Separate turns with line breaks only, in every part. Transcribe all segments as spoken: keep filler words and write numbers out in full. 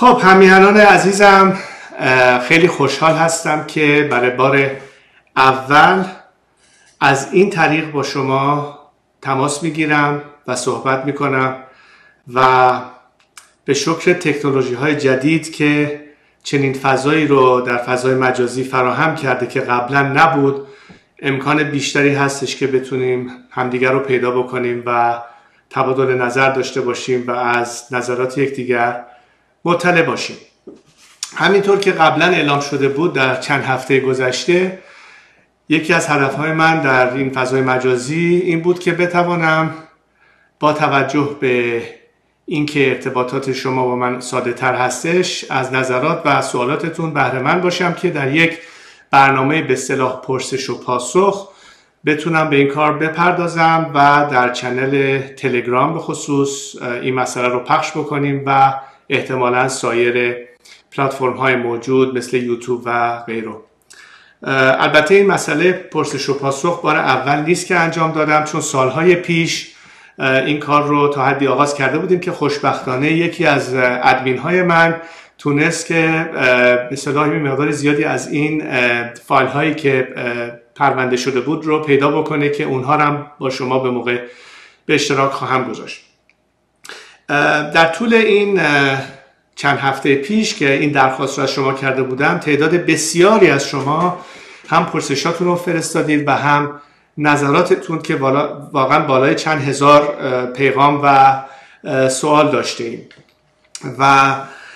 خب همیهنان عزیزم، خیلی خوشحال هستم که برای بار اول از این طریق با شما تماس میگیرم و صحبت میکنم و به شکر تکنولوژی های جدید که چنین فضایی رو در فضای مجازی فراهم کرده که قبلا نبود، امکان بیشتری هستش که بتونیم همدیگر رو پیدا بکنیم و تبادل نظر داشته باشیم و از نظرات یکدیگر مطلع باشیم. همینطور که قبلا اعلام شده بود در چند هفته گذشته، یکی از هدفهای من در این فضای مجازی این بود که بتوانم با توجه به اینکه ارتباطات شما با من ساده تر هستش، از نظرات و سوالاتتون بهره مند باشم که در یک برنامه به اصطلاح پرسش و پاسخ بتونم به این کار بپردازم و در چنل تلگرام به خصوص این مسئله رو پخش بکنیم و احتمالاً سایر پلتفرم های موجود مثل یوتیوب و غیره. البته این مسئله پرسش و پاسخ بار اول نیست که انجام دادم، چون سالهای پیش این کار رو تا حدی آغاز کرده بودیم که خوشبختانه یکی از ادمین های من تونست که به اصطلاح مقدار زیادی از این فایل هایی که پرونده شده بود رو پیدا بکنه که اونها هم با شما به موقع به اشتراک خواهم گذاشت. در طول این چند هفته پیش که این درخواست رو از شما کرده بودم، تعداد بسیاری از شما هم پرسشاتون رو فرستادید و هم نظراتتون که بالا واقعا بالای چند هزار پیغام و سوال داشتیم و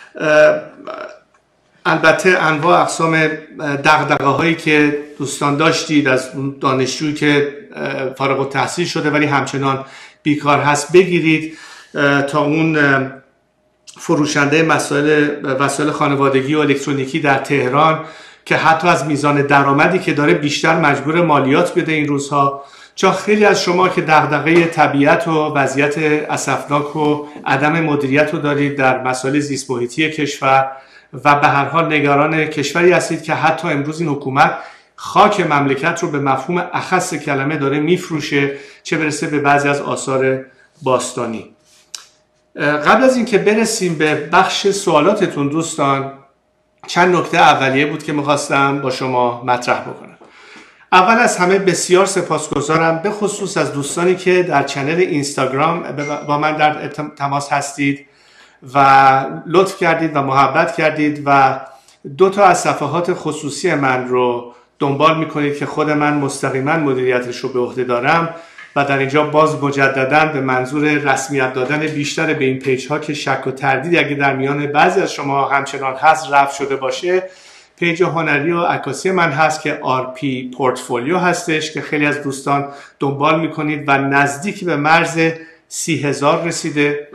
البته انواع اقسام دغدغه هایی که دوستان داشتید، از اون دانشجویی که فارغ التحصیل شده ولی همچنان بیکار هست بگیرید تا اون فروشنده مسائل وسایل خانوادگی و الکترونیکی در تهران که حتی از میزان درآمدی که داره بیشتر مجبور مالیات بده این روزها، چون خیلی از شما که دغدغه طبیعت و وضعیت اسفناک و عدم مدیریت رو دارید در مسائل زیست محیطی کشور و به هر حال نگران کشوری هستید که حتی امروز این حکومت خاک مملکت رو به مفهوم اخص کلمه داره میفروشه، چه برسه به بعضی از آثار باستانی. قبل از اینکه برسیم به بخش سوالاتتون دوستان، چند نکته اولیه بود که میخواستم با شما مطرح بکنم. اول از همه بسیار سپاسگزارم به خصوص از دوستانی که در چنل اینستاگرام با من در تماس هستید و لطف کردید و محبت کردید و دو تا از صفحات خصوصی من رو دنبال میکنید که خود من مستقیما مدیریتش رو به عهده دارم و در اینجا باز مجددا به منظور رسمیت دادن بیشتر به این پیج ها که شک و تردید اگه در میان بعضی از شما همچنان هست رفع شده باشه، پیج هنری و عکاسی من هست که آر پی پورتفولیو هستش که خیلی از دوستان دنبال میکنید و نزدیک به مرز سی هزار رسیده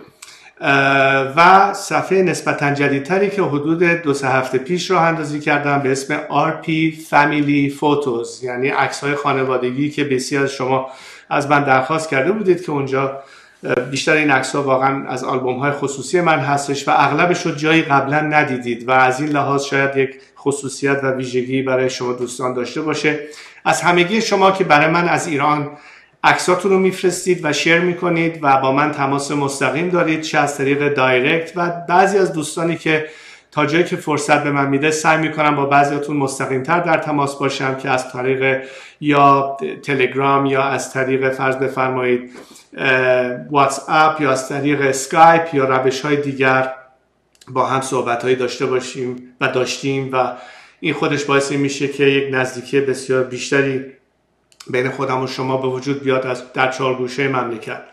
و صفحه نسبتا جدیدتری که حدود دو سه هفته پیش راه اندازی کردم به اسم آر پی فامیلی فوتوز، یعنی عکس‌های خانوادگی که بسیار از شما از من درخواست کرده بودید که اونجا بیشتر این عکس‌ها واقعا از آلبوم‌های خصوصی من هستش و اغلبش رو جایی قبلا ندیدید و از این لحاظ شاید یک خصوصیت و ویژگی برای شما دوستان داشته باشه. از همگی شما که برای من از ایران عکساتون رو میفرستید و شیر میکنید و با من تماس مستقیم دارید، چه از طریق دایرکت و بعضی از دوستانی که تا جایی که فرصت به من میده سعی میکنم با بعضیاتون مستقیم تر در تماس باشم که از طریق یا تلگرام یا از طریق فرض بفرمایید واتس اپ یا از طریق اسکایپ یا روش های دیگر با هم صحبت هایی داشته باشیم و داشتیم و این خودش باعث میشه که یک نزدیکی بسیار بیشتری بین خودم و شما به وجود بیاد از در چهار گوشه مملکت.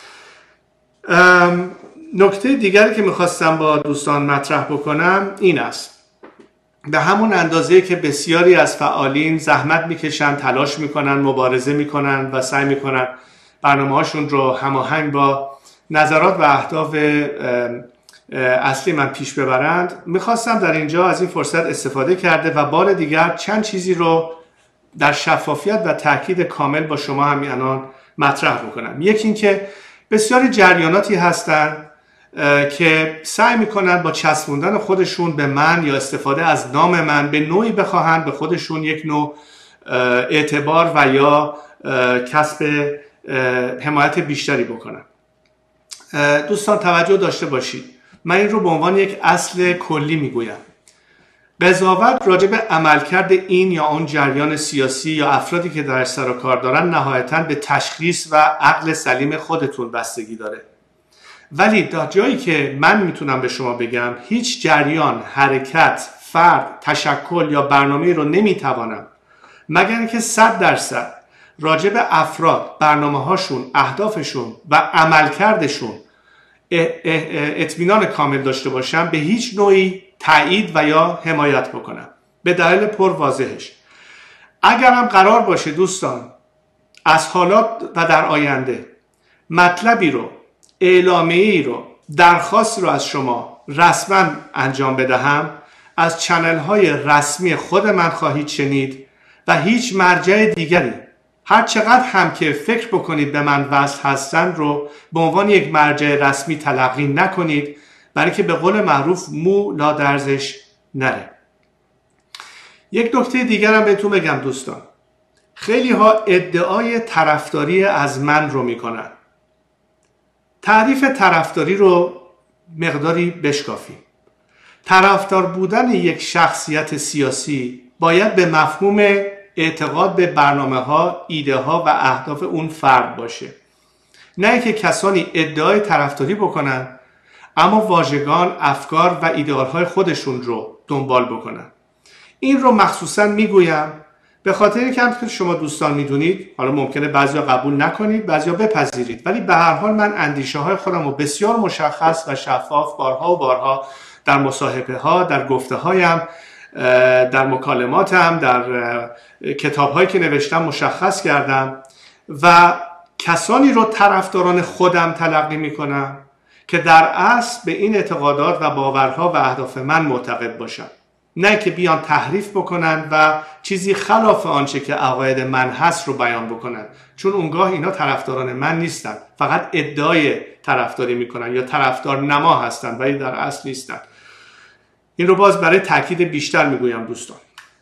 نکته دیگری که میخواستم با دوستان مطرح بکنم این است: به همون اندازه که بسیاری از فعالین زحمت میکشن، تلاش میکنن، مبارزه میکنن و سعی میکنن برنامه هاشون رو هماهنگ با نظرات و اهداف اصلی من پیش ببرند، میخواستم در اینجا از این فرصت استفاده کرده و بار دیگر چند چیزی رو در شفافیت و تاکید کامل با شما همین الان مطرح بکنم. یکی این که بسیاری جریاناتی هستن که سعی میکنن با چسبوندن خودشون به من یا استفاده از نام من به نوعی بخواهن به خودشون یک نوع اعتبار و یا کسب حمایت بیشتری بکنن. دوستان توجه داشته باشید، من این رو به عنوان یک اصل کلی میگویم. قضاوت راجع به عملکرد این یا اون جریان سیاسی یا افرادی که درش سر و کار دارن نهایتاً به تشخیص و عقل سلیم خودتون بستگی داره. ولی تا جایی که من میتونم به شما بگم هیچ جریان، حرکت، فرد، تشکل یا برنامه رو نمیتوانم مگر اینکه صد درصد راجع به افراد، برنامه هاشون، اهدافشون و عملکردشون اطمینان کامل داشته باشم به هیچ نوعی تایید و یا حمایت بکنم. به دلیل پر واضحش، اگرم قرار باشه دوستان از حالات و در آینده مطلبی رو، اعلامیه‌ای رو، درخواستی رو از شما رسما انجام بدهم، از چنل های رسمی خود من خواهید شنید و هیچ مرجع دیگری هر چقدر هم که فکر بکنید به من وصل هستن رو به عنوان یک مرجع رسمی تلقی نکنید، برای که به قول معروف مو لا درزش نره. یک نکته دیگر هم بهتون بگم دوستان، خیلی ها ادعای طرفداری از من رو میکنن. تعریف طرفداری رو مقداری بشکافیم. طرفدار بودن یک شخصیت سیاسی باید به مفهوم اعتقاد به برنامه ها، ایده ها و اهداف اون فرد باشه، نه که کسانی ادعای طرفداری بکنن اما واژگان، افکار و ایدئال های خودشون رو دنبال بکنن. این رو مخصوصا میگویم به خاطر اینکه شما دوستان میدونید، حالا ممکنه بعضیا قبول نکنید، بعضیا بپذیرید، ولی به هر حال من اندیشه های خودم رو بسیار مشخص و شفاف بارها و بارها در مصاحبه ها، در گفته هایم، در مکالماتم، در کتاب هایی که نوشتم مشخص کردم و کسانی رو طرفداران خودم تلقی میکنم که در اصل به این اعتقادات و باورها و اهداف من معتقد باشن، نه که بیان تحریف بکنن و چیزی خلاف آنچه که عقاید من هست رو بیان بکنن، چون اونگاه اینا طرفداران من نیستن، فقط ادعای طرفداری میکنن یا طرفدار نما هستن ولی در اصل نیستن. این رو باز برای تاکید بیشتر میگویم دوستان.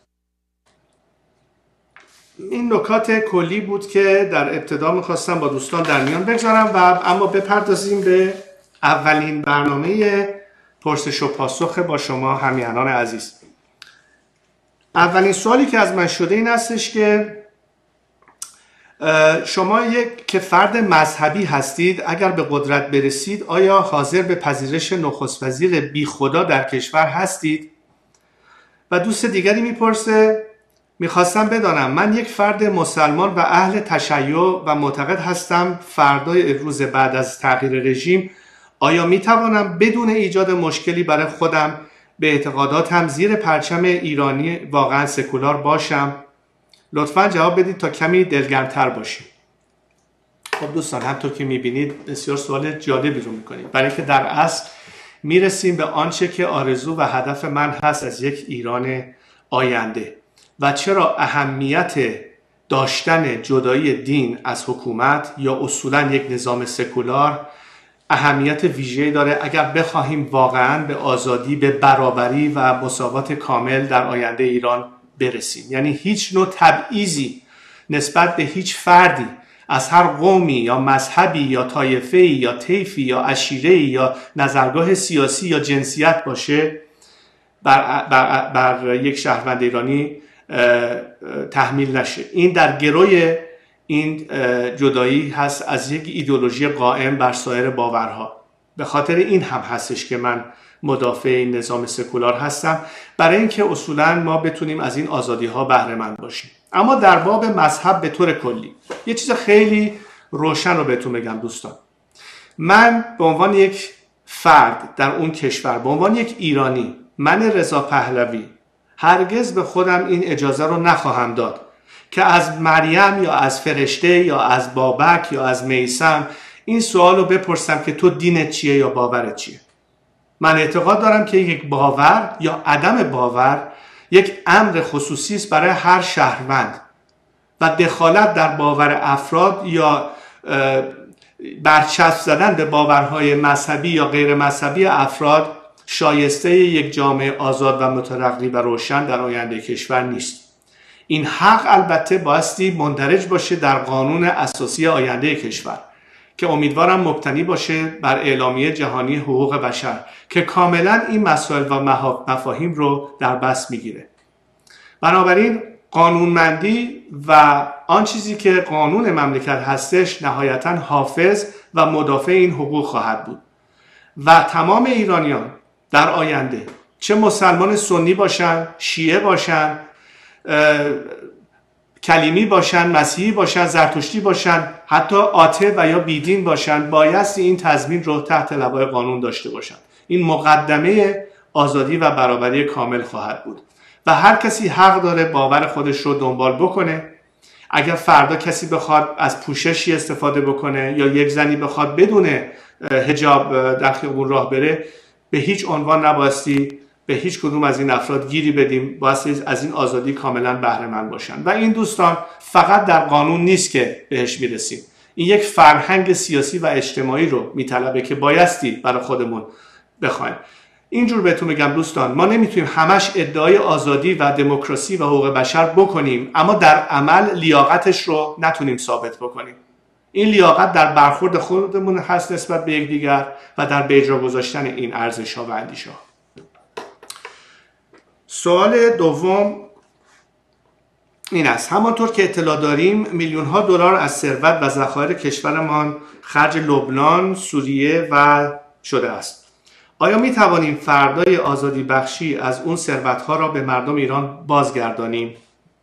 این نکات کلی بود که در ابتدا میخواستم با دوستان در میان بگذارم و اما بپردازیم به اولین برنامه پرسش و پاسخ با شما همیهنان عزیز. اولین سوالی که از من شده این هستش که شما یک که فرد مذهبی هستید، اگر به قدرت برسید آیا حاضر به پذیرش نخست وزیر بی خدا در کشور هستید؟ و دوست دیگری میپرسه میخواستم بدانم من یک فرد مسلمان و اهل تشیع و معتقد هستم فردای روز بعد از تغییر رژیم آیا میتوانم بدون ایجاد مشکلی برای خودم به اعتقاداتم زیر پرچم ایرانی واقعا سکولار باشم؟ لطفا جواب بدید تا کمی دلگرمتر باشیم. خب دوستان، همطور که میبینید بسیار سوال جالبی رو میکنید، برای که در اصل میرسیم به آنچه که آرزو و هدف من هست از یک ایران آینده و چرا اهمیت داشتن جدایی دین از حکومت یا اصولا یک نظام سکولار اهمیت ویژه‌ای داره اگر بخواهیم واقعا به آزادی، به برابری و مساوات کامل در آینده ایران برسیم. یعنی هیچ نوع تبعیضی نسبت به هیچ فردی از هر قومی یا مذهبی یا طایفه‌ای یا طیفی یا عشیره‌ای یا نظرگاه سیاسی یا جنسیت باشه بر, بر, بر یک شهروند ایرانی تحمیل نشه. این در گروی این جدایی هست از یک ایدئولوژی قائم بر سایر باورها. به خاطر این هم هستش که من مدافع این نظام سکولار هستم، برای اینکه اصولا ما بتونیم از این آزادی ها بهره مند باشیم. اما در باب مذهب به طور کلی یه چیز خیلی روشن رو بهتون بگم دوستان. من به عنوان یک فرد در اون کشور، به عنوان یک ایرانی، من رضا پهلوی هرگز به خودم این اجازه رو نخواهم داد که از مریم یا از فرشته یا از بابک یا از میثم این سوال رو بپرسم که تو دینت چیه یا باورت چیه. من اعتقاد دارم که یک باور یا عدم باور یک امر خصوصی است برای هر شهروند و دخالت در باور افراد یا برچسب زدن به باورهای مذهبی یا غیر مذهبی افراد شایسته یک جامعه آزاد و مترقی و روشن در آینده کشور نیست. این حق البته بایستی مندرج باشه در قانون اساسی آینده کشور که امیدوارم مبتنی باشه بر اعلامیه جهانی حقوق بشر که کاملا این مسائل و مفاهیم رو در بس میگیره. بنابراین قانونمندی و آن چیزی که قانون مملکت هستش نهایتا حافظ و مدافع این حقوق خواهد بود و تمام ایرانیان در آینده، چه مسلمان سنی باشن، شیعه باشن، کلیمی باشن، مسیحی باشن، زرتشتی باشن، حتی آته و یا بیدین باشن، بایستی این تضمین رو تحت لوای قانون داشته باشن. این مقدمه آزادی و برابری کامل خواهد بود و هر کسی حق داره باور خودش رو دنبال بکنه. اگر فردا کسی بخواد از پوششی استفاده بکنه یا یک زنی بخواد بدون حجاب در خیابون راه بره، به هیچ عنوان نبایستی به هیچ کدوم از این افراد گیری بدیم، بایستی از این آزادی کاملا بهره مند باشن. و این دوستان فقط در قانون نیست که بهش میرسیم، این یک فرهنگ سیاسی و اجتماعی رو میطلبه که بایستی برای خودمون بخوایم. اینجور بهتون میگم دوستان، ما نمیتونیم همش ادعای آزادی و دموکراسی و حقوق بشر بکنیم اما در عمل لیاقتش رو نتونیم ثابت بکنیم. این لیاقت در برخورد خودمون هست نسبت به یکدیگر و در به اجرا گذاشتن این ارزش‌ها و اندیشه‌ها. سوال دوم این است: همانطور که اطلاع داریم میلیون ها دلار از ثروت و ذخایر کشورمان خرج لبنان، سوریه و شده است. آیا می توانیم فردای آزادی بخشی از اون ثروت ها را به مردم ایران بازگردانیم؟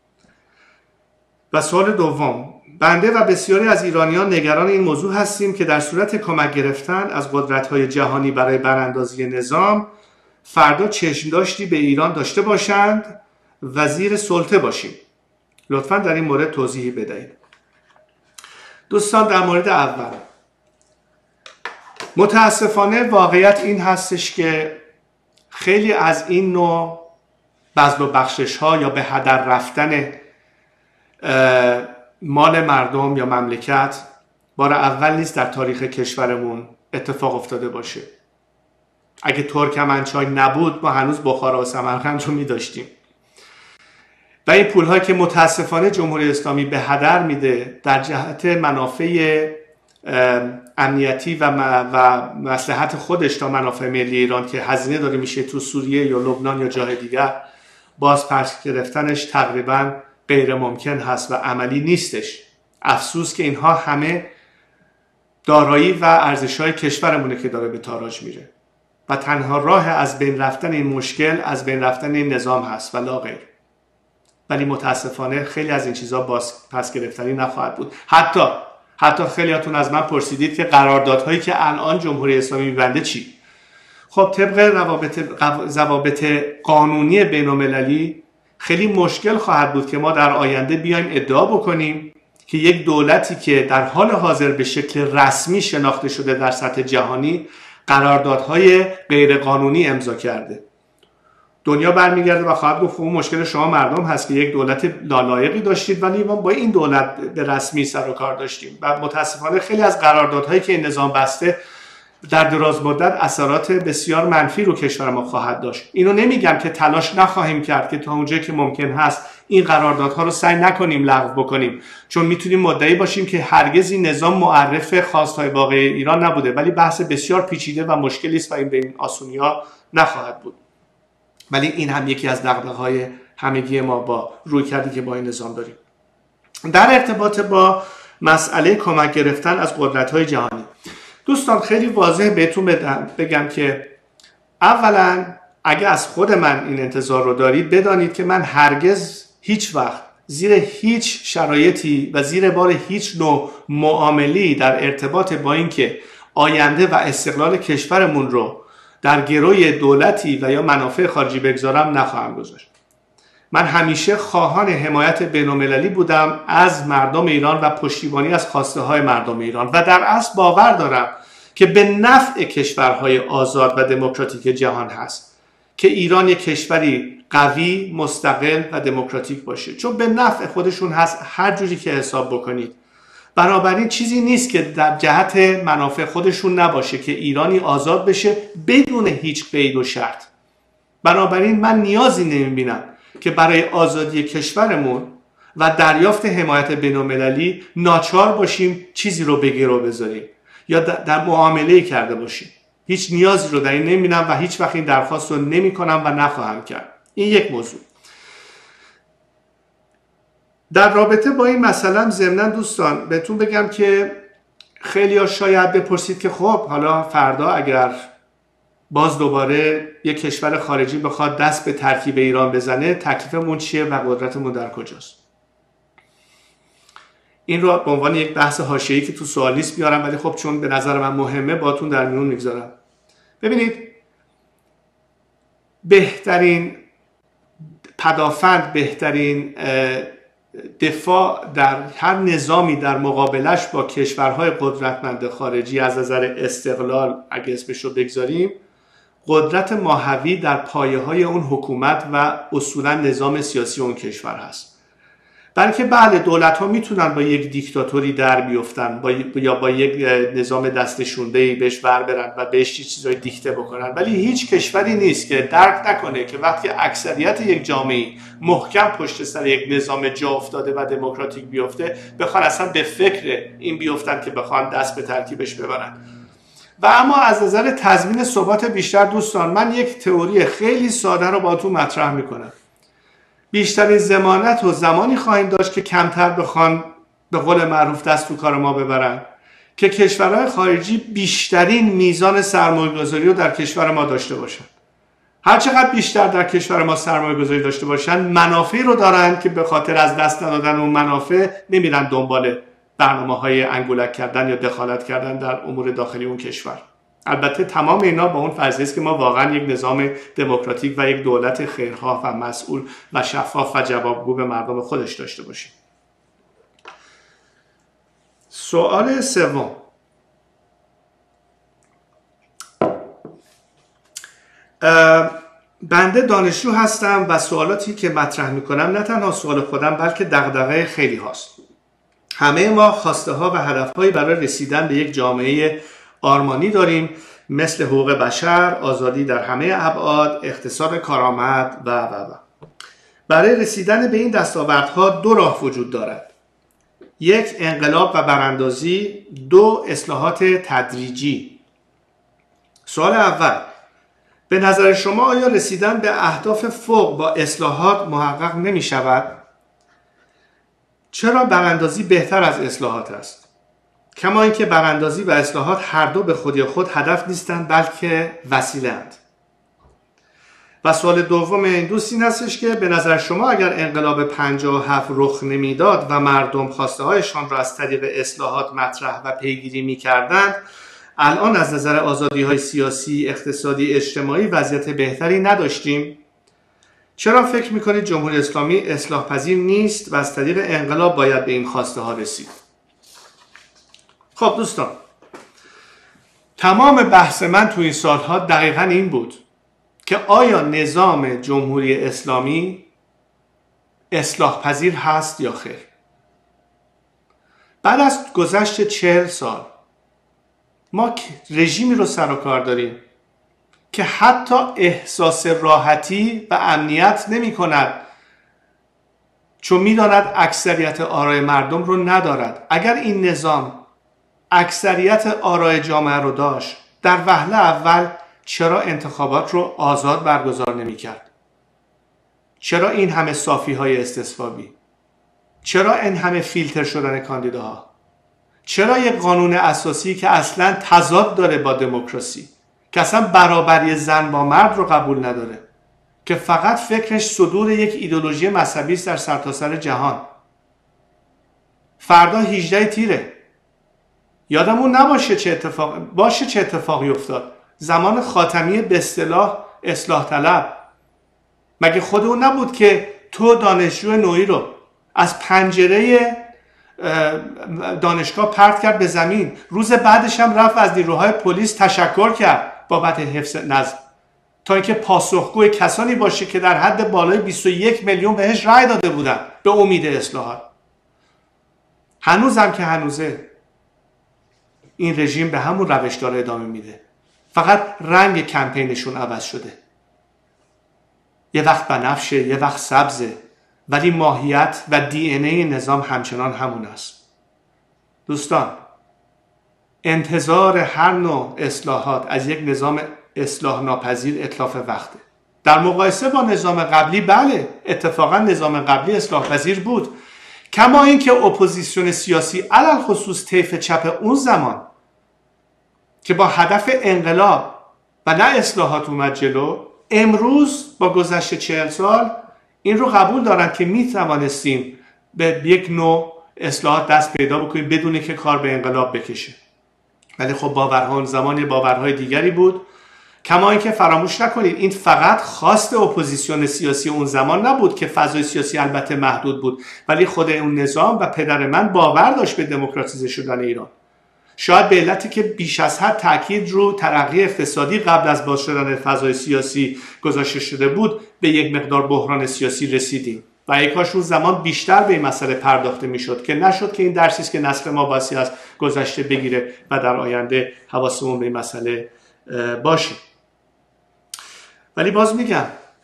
و سوال دوم: بنده و بسیاری از ایرانیان نگران این موضوع هستیم که در صورت کمک گرفتن از قدرت‌های جهانی برای براندازی نظام، فردا چشم داشتی به ایران داشته باشند و زیر سلطه باشیم. لطفاً در این مورد توضیحی بدهید. دوستان، در مورد اول، متاسفانه واقعیت این هستش که خیلی از این نوع بذل و بخشش ها یا به هدر رفتن مال مردم یا مملکت بار اول نیست در تاریخ کشورمون اتفاق افتاده باشه. اگه ترکمنچای نبود ما هنوز بخارا و سمرقند رو می داشتیم و این پول هایی که متاسفانه جمهوری اسلامی به هدر میده در جهت منافع امنیتی و و مصلحت خودش تا منافع ملی ایران که هزینه داره میشه تو سوریه یا لبنان یا جای دیگر، باز پس گرفتنش تقریبا غیر ممکن هست و عملی نیستش. افسوس که اینها همه دارایی و ارزش‌های کشورمونه که داره به تاراج میره و تنها راه از بین رفتن این مشکل از بین رفتن این نظام هست و لا غیر. ولی متاسفانه خیلی از این چیزها باز پس گرفتنی نخواهد بود. حتی حتی خیلیاتون از من پرسیدید که قراردادهایی که الان جمهوری اسلامی می‌بنده چی؟ خب طبق روابط ضوابط قانونی بین‌المللی خیلی مشکل خواهد بود که ما در آینده بیایم ادعا بکنیم که یک دولتی که در حال حاضر به شکل رسمی شناخته شده در سطح جهانی قراردادهای غیر قانونی امضا کرده. دنیا برمیگرده و خواهد گفت اون مشکل شما مردم هست که یک دولت نالایقی داشتید ولی ما با این دولت به رسمی سر و کار داشتیم. و متاسفانه خیلی از قراردادهایی که این نظام بسته در دراز مدت اثرات بسیار منفی رو کشور ما خواهد داشت. اینو نمیگم که تلاش نخواهیم کرد که تا اونجایی که ممکن هست این قراردادها رو سعی نکنیم لغو بکنیم، چون میتونیم مدعی باشیم که هرگز این نظام معرف خواستهای واقعی ایران نبوده، ولی بحث بسیار پیچیده و مشکلی است و این به این آسونی‌ها نخواهد بود. ولی این هم یکی از دغدغه‌های همگی ما با رویکردی که با این نظام داریم. در ارتباط با مسئله کمک گرفتن از قدرت‌های جهانی، دوستان خیلی واضح بهتون بگم که اولا اگه از خود من این انتظار رو دارید بدانید که من هرگز هیچ وقت زیر هیچ شرایطی و زیر بار هیچ نوع معاملی در ارتباط با اینکه آینده و استقلال کشورمون رو در گروی دولتی و یا منافع خارجی بگذارم نخواهم گذاشت. من همیشه خواهان حمایت بین‌المللی بودم از مردم ایران و پشتیبانی از خواسته های مردم ایران و در اصل باور دارم که به نفع کشورهای آزاد و دموکراتیک جهان هست که ایران یک کشوری قوی، مستقل و دموکراتیک باشه، چون به نفع خودشون هست هر جوری که حساب بکنید. بنابراین چیزی نیست که در جهت منافع خودشون نباشه که ایرانی آزاد بشه بدون هیچ قید و شرط. بنابراین من نیازی نمیبینم که برای آزادی کشورمون و دریافت حمایت بین‌المللی ناچار باشیم چیزی رو به گرو بذاریم. یا در معامله کرده باشیم. هیچ نیازی رو در این نمیبینم و هیچ وقت این درخواست رو نمی کنم و نخواهم کرد. این یک موضوع. در رابطه با این مسئله ضمناً دوستان بهتون بگم که خیلی ها شاید بپرسید که خب حالا فردا اگر باز دوباره یک کشور خارجی بخواد دست به ترکیب ایران بزنه تکلیفمون چیه و قدرتمون در کجاست؟ این رو به عنوان یک بحث حاشیه‌ای که تو سوال لیست بیارم، ولی خب چون به نظر من مهمه باتون در میون میگذارم. ببینید بهترین پدافند، بهترین دفاع در هر نظامی در مقابلش با کشورهای قدرتمند خارجی از نظر استقلال اگه اسمش رو بگذاریم، قدرت ماهوی در پایه های اون حکومت و اصولا نظام سیاسی اون کشور هست. بلکه بله دولت ها میتونن با یک دیکتاتوری در بیفتن با یا با یک نظام دستشونده‌ای بهش ور برن و بهش چیزای دیکته بکنن، ولی هیچ کشوری نیست که درک نکنه که وقتی اکثریت یک جامعه محکم پشت سر یک نظام جا افتاده و دموکراتیک بیفته بخوان اصلا به فکر این بیفتن که بخوان دست به ترکیبش ببرن. و اما از نظر تضمین ثبات بیشتر دوستان، من یک تئوری خیلی ساده رو باهاتون مطرح میکنم. بیشترین ضمانت و زمانی خواهیم داشت که کمتر بخوان به قول معروف دست تو کار ما ببرن، که کشورهای خارجی بیشترین میزان سرمایه‌گذاری رو در کشور ما داشته باشن. هر چقدر بیشتر در کشور ما سرمایه‌گذاری داشته باشن، منافعی رو دارن که به خاطر از دست ندادن اون منافع نمیرن دنبال برنامه‌های انگولک کردن یا دخالت کردن در امور داخلی اون کشور. البته تمام اینا با اون فرضیه است که ما واقعا یک نظام دموکراتیک و یک دولت خیرخواه و مسئول و شفاف و جوابگو به مردم خودش داشته باشیم. سوال سوم، بنده دانشجو هستم و سوالاتی که مطرح میکنم نه تنها سوال خودم بلکه دغدغه خیلی هاست. همه ما خواسته ها و هدف هایی برای رسیدن به یک جامعه آرمانی داریم، مثل حقوق بشر، آزادی در همه ابعاد، اقتصاد کارآمد و و و. برای رسیدن به این دستاوردها دو راه وجود دارد: یک، انقلاب و براندازی، دو، اصلاحات تدریجی. سوال اول، به نظر شما آیا رسیدن به اهداف فوق با اصلاحات محقق نمی شود؟ چرا براندازی بهتر از اصلاحات است؟ کما اینکه براندازی و اصلاحات هر دو به خودی خود هدف نیستند بلکه وسیله اند. و سوال دوم این دوست این هستش که به نظر شما اگر انقلاب پنجاه و هفت رخ نمیداد و مردم خواسته هایشان را از طریق اصلاحات مطرح و پیگیری میکردند، الان از نظر آزادی های سیاسی، اقتصادی، اجتماعی وضعیت بهتری نداشتیم؟ چرا فکر میکنید جمهوری اسلامی اصلاح پذیر نیست و از طریق انقلاب باید به این خواسته ها رسید؟ خب دوستان، تمام بحث من تو این سالها دقیقا این بود که آیا نظام جمهوری اسلامی اصلاح پذیر هست یا خیر؟ بعد از گذشت چهل سال ما رژیمی رو سر و کار داریم که حتی احساس راحتی و امنیت نمی کند، چون می داند اکثریت آرای مردم رو ندارد. اگر این نظام اکثریت آرای جامعه رو داشت، در وهله اول چرا انتخابات رو آزاد برگزار نمی کرد؟ چرا این همه صافی های استصوابی؟ چرا این همه فیلتر شدن کاندیداها؟ چرا یک قانون اساسی که اصلا تضاد داره با دموکراسی، که اصلا برابری زن با مرد رو قبول نداره، که فقط فکرش صدور یک ایدئولوژی مذهبی است در سرتاسر جهان؟ فردا هجده تیره، یادمون نباشه چه اتفاق باشه چه اتفاقی افتاد. زمان خاتمی به اصطلاح اصلاح طلب، مگه خود اون نبود که تو دانشجو نوعی رو از پنجره دانشگاه پرت کرد به زمین، روز بعدش هم رفت از نیروهای پلیس تشکر کرد بابت حفظ نظم، تا اینکه پاسخگوی کسانی باشه که در حد بالای بیست و یک میلیون بهش رأی داده بودن به امید اصلاحات. هنوزم که هنوزه این رژیم به همون روش داره ادامه میده، فقط رنگ کمپینشون عوض شده. یه وقت بنفشه، یه وقت سبزه، ولی ماهیت و دی ان ای نظام همچنان همون است. دوستان، انتظار هر نوع اصلاحات از یک نظام اصلاح ناپذیر اتلاف وقته. در مقایسه با نظام قبلی بله اتفاقا نظام قبلی اصلاح پذیر بود، کما اینکه اپوزیسیون سیاسی علل خصوص طیف چپ اون زمان که با هدف انقلاب و نه اصلاحات اومد جلو، امروز با گذشت چهل سال این رو قبول دارن که می توانستیم به یک نوع اصلاحات دست پیدا بکنیم بدون که کار به انقلاب بکشه. ولی خب باورها اون زمان باورهای دیگری بود. کما اینکه فراموش نکنید این فقط خواست اپوزیسیون سیاسی اون زمان نبود که فضای سیاسی البته محدود بود، ولی خود اون نظام و پدر من باور داشت به دموکراتیزه شدن ایران. شاید به علتی که بیش از حد تاکید رو ترقی اقتصادی قبل از باز شدن فضای سیاسی گذاشته شده بود به یک مقدار بحران سیاسی رسیدیم و ای کاش اون زمان بیشتر به این مسئله پرداخته میشد که نشد که این درسی است که نسل ما باسی از گذشته بگیره و در آینده حواسمون به این مسئله باشه. ولی باز میگم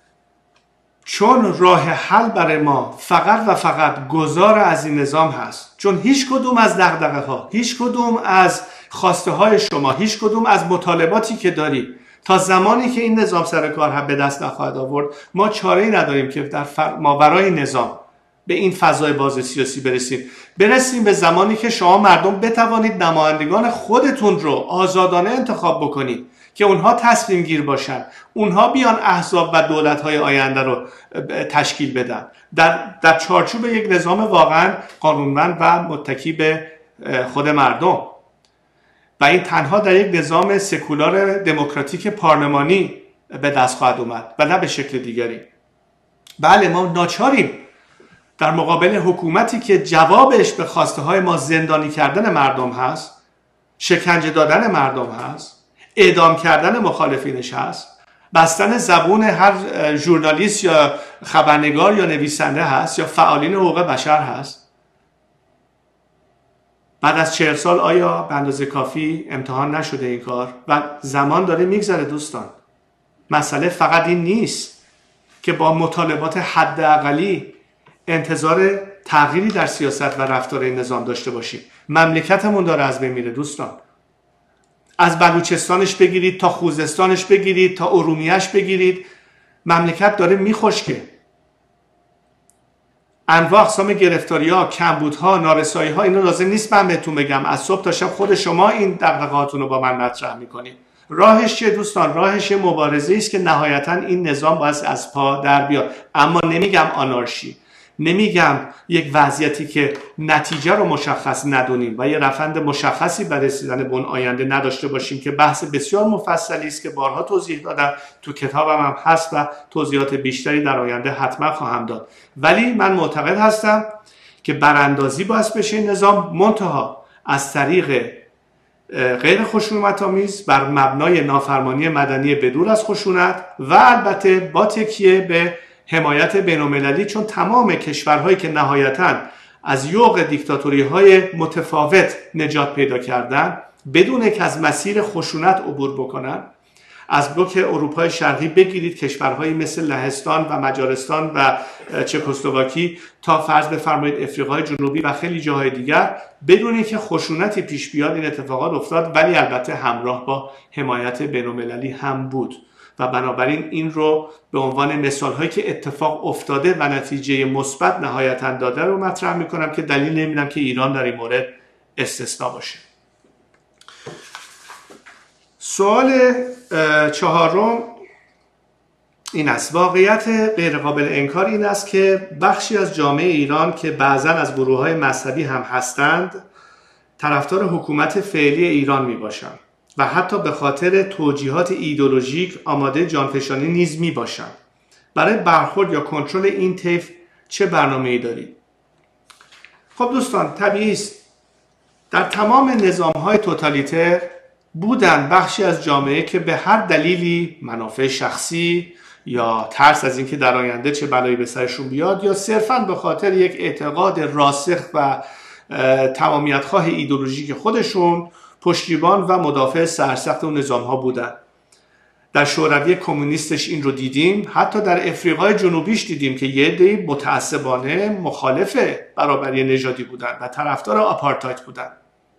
چون راه حل برای ما فقط و فقط گذار از این نظام هست، چون هیچ کدوم از دغدغه ها، هیچ کدوم از خواسته های شما، هیچ کدوم از مطالباتی که داری تا زمانی که این نظام سر کار به دست نخواهد آورد، ما چاره‌ای نداریم که در ماورای نظام به این فضای باز سیاسی برسیم. برسیم به زمانی که شما مردم بتوانید نمایندگان خودتون رو آزادانه انتخاب بکنید که اونها تصمیم گیر باشن، اونها بیان احزاب و دولت‌های آینده رو تشکیل بدن در در چارچوب یک نظام واقعا قانونمند و متکی به خود مردم. و این تنها در یک نظام سکولار دموکراتیک پارلمانی به دست خواهد اومد و نه به شکل دیگری. بله ما ناچاریم در مقابل حکومتی که جوابش به خواسته های ما زندانی کردن مردم هست، شکنجه دادن مردم هست، اعدام کردن مخالفینش هست، بستن زبون هر ژورنالیست یا خبرنگار یا نویسنده هست یا فعالین حقوق بشر هست. بعد از چهل سال آیا به اندازه کافی امتحان نشده این کار؟ و زمان داره میگذره دوستان. مسئله فقط این نیست که با مطالبات حداقلی انتظار تغییری در سیاست و رفتار این نظام داشته باشیم. مملکتمون داره از بین میره دوستان. از بلوچستانش بگیرید تا خوزستانش بگیرید تا ارومیهش بگیرید، مملکت داره میخشکه. انواع اقسام گرفتاری‌ها، کمبودها، نارسایی‌ها، اینو لازم نیست من بهتون بگم، از صبح تا شب خود شما این دغدغه‌هاتون رو با من مطرح می‌کنید. راهش چیه دوستان؟ راهش مبارزه است که نهایتاً این نظام باید از پا در بیاد. اما نمیگم آنارشی، نمیگم یک وضعیتی که نتیجه رو مشخص ندونیم و یه روند مشخصی برای رسیدن به اون آینده نداشته باشیم که بحث بسیار مفصلی است که بارها توضیح دادم، تو کتابم هم هست و توضیحات بیشتری در آینده حتما خواهم داد. ولی من معتقد هستم که براندازی باعث بشه این نظام، منتها از طریق غیر خشونت‌آمیز بر مبنای نافرمانی مدنی بدور از خشونت و البته با تکیه به حمایت بین‌المللی، چون تمام کشورهایی که نهایتاً از یوغ دیکتاتوری‌های متفاوت نجات پیدا کردن بدون که از مسیر خشونت عبور بکنن، از بلوک اروپای شرقی بگیرید کشورهایی مثل لهستان و مجارستان و چکسلواکی تا فرض بفرمایید افریقای جنوبی و خیلی جاهای دیگر، بدون که خشونتی پیش بیاد این اتفاقات افتاد، ولی البته همراه با حمایت بین‌المللی هم بود. و بنابراین این رو به عنوان مثال‌هایی که اتفاق افتاده و نتیجه مثبت نهایتاً داده رو مطرح می‌کنم که دلیل نمی‌بینم که ایران در این مورد استثنا باشه. سوال چهارم این است: واقعیت غیرقابل انکار این است که بخشی از جامعه ایران که بعضاً از گروه‌های مذهبی هم هستند طرفدار حکومت فعلی ایران میباشند و حتی به خاطر توجیهات ایدئولوژیک آماده جانفشانی نیز می باشند. برای برخورد یا کنترل این طیف چه برنامه‌ای دارید؟ خب دوستان، طبیعی است در تمام نظام‌های توتالیتر بودن بخشی از جامعه که به هر دلیلی، منافع شخصی یا ترس از اینکه در آینده چه بلایی به سرشون بیاد یا صرفاً به خاطر یک اعتقاد راسخ و تمامیت‌خواه ایدئولوژیک خودشون پشتیبان و مدافع سرسخت اون نظام ها بودن. در شوروی کمونیستش این رو دیدیم، حتی در افریقای جنوبیش دیدیم که یه عده‌ای متعصبانه مخالف برابری نژادی بودن و طرفدار آپارتاید بودن.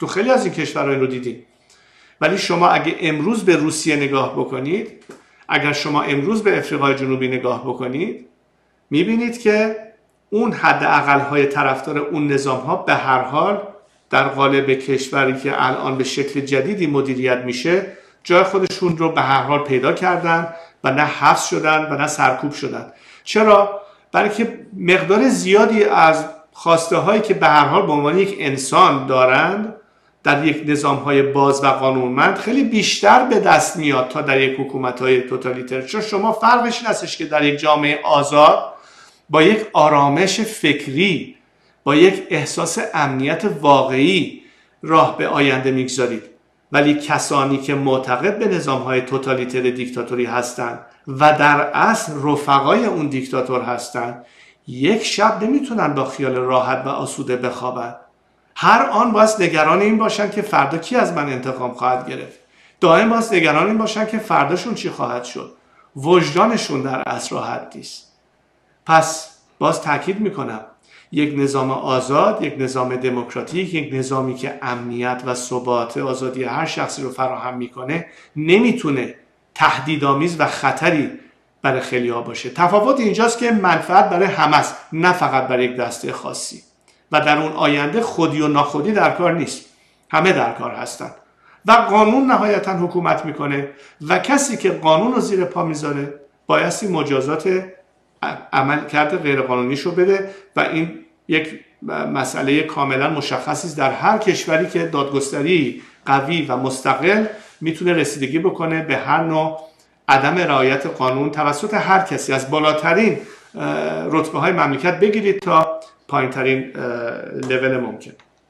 تو خیلی از این کشورها این رو دیدیم. ولی شما اگه امروز به روسیه نگاه بکنید، اگر شما امروز به افریقای جنوبی نگاه بکنید، میبینید که اون حداقل‌های طرفدار اون نظام‌ها به هر حال در قالب کشوری که الان به شکل جدیدی مدیریت میشه جای خودشون رو به هر حال پیدا کردن و نه حبس شدن و نه سرکوب شدن. چرا؟ برای که مقدار زیادی از خواسته هایی که به هر حال به عنوان یک انسان دارند در یک نظام های باز و قانونمند خیلی بیشتر به دست میاد تا در یک حکومت های توتالیتر. چون شما فرقش این هستش که در یک جامعه آزاد با یک آرامش فکری، با یک احساس امنیت واقعی راه به آینده میگذارید، ولی کسانی که معتقد به نظام‌های توتالیتر دیکتاتوری هستند و در اصل رفقای اون دیکتاتور هستند، یک شب نمیتونن با خیال راحت و آسوده بخوابن. هر آن باید نگران این باشن که فردا کی از من انتقام خواهد گرفت. دائم باید نگران این باشن که فرداشون چی خواهد شد. وجدانشون در اصل راحت نیست. پس باز تاکید میکنم، یک نظام آزاد، یک نظام دموکراتیک، یک نظامی که امنیت و ثبات آزادی هر شخصی رو فراهم میکنه نمیتونه تهدیدآمیز و خطری برای خیلی‌ها باشه. تفاوت اینجاست که منفعت برای همه است، نه فقط برای یک دسته خاصی. و در اون آینده خودی و ناخودی در کار نیست، همه در کار هستن و قانون نهایتا حکومت میکنه و کسی که قانون رو زیر پا میذاره بایستی مجازات عمل کرده غیرقانونیشو بده و این یک مسئله کاملا مشخصی است. در هر کشوری که دادگستری قوی و مستقل میتونه رسیدگی بکنه به هر نوع عدم رعایت قانون توسط هر کسی، از بالاترین رتبه های مملکت بگیرید تا پایین ترین لول ممکن.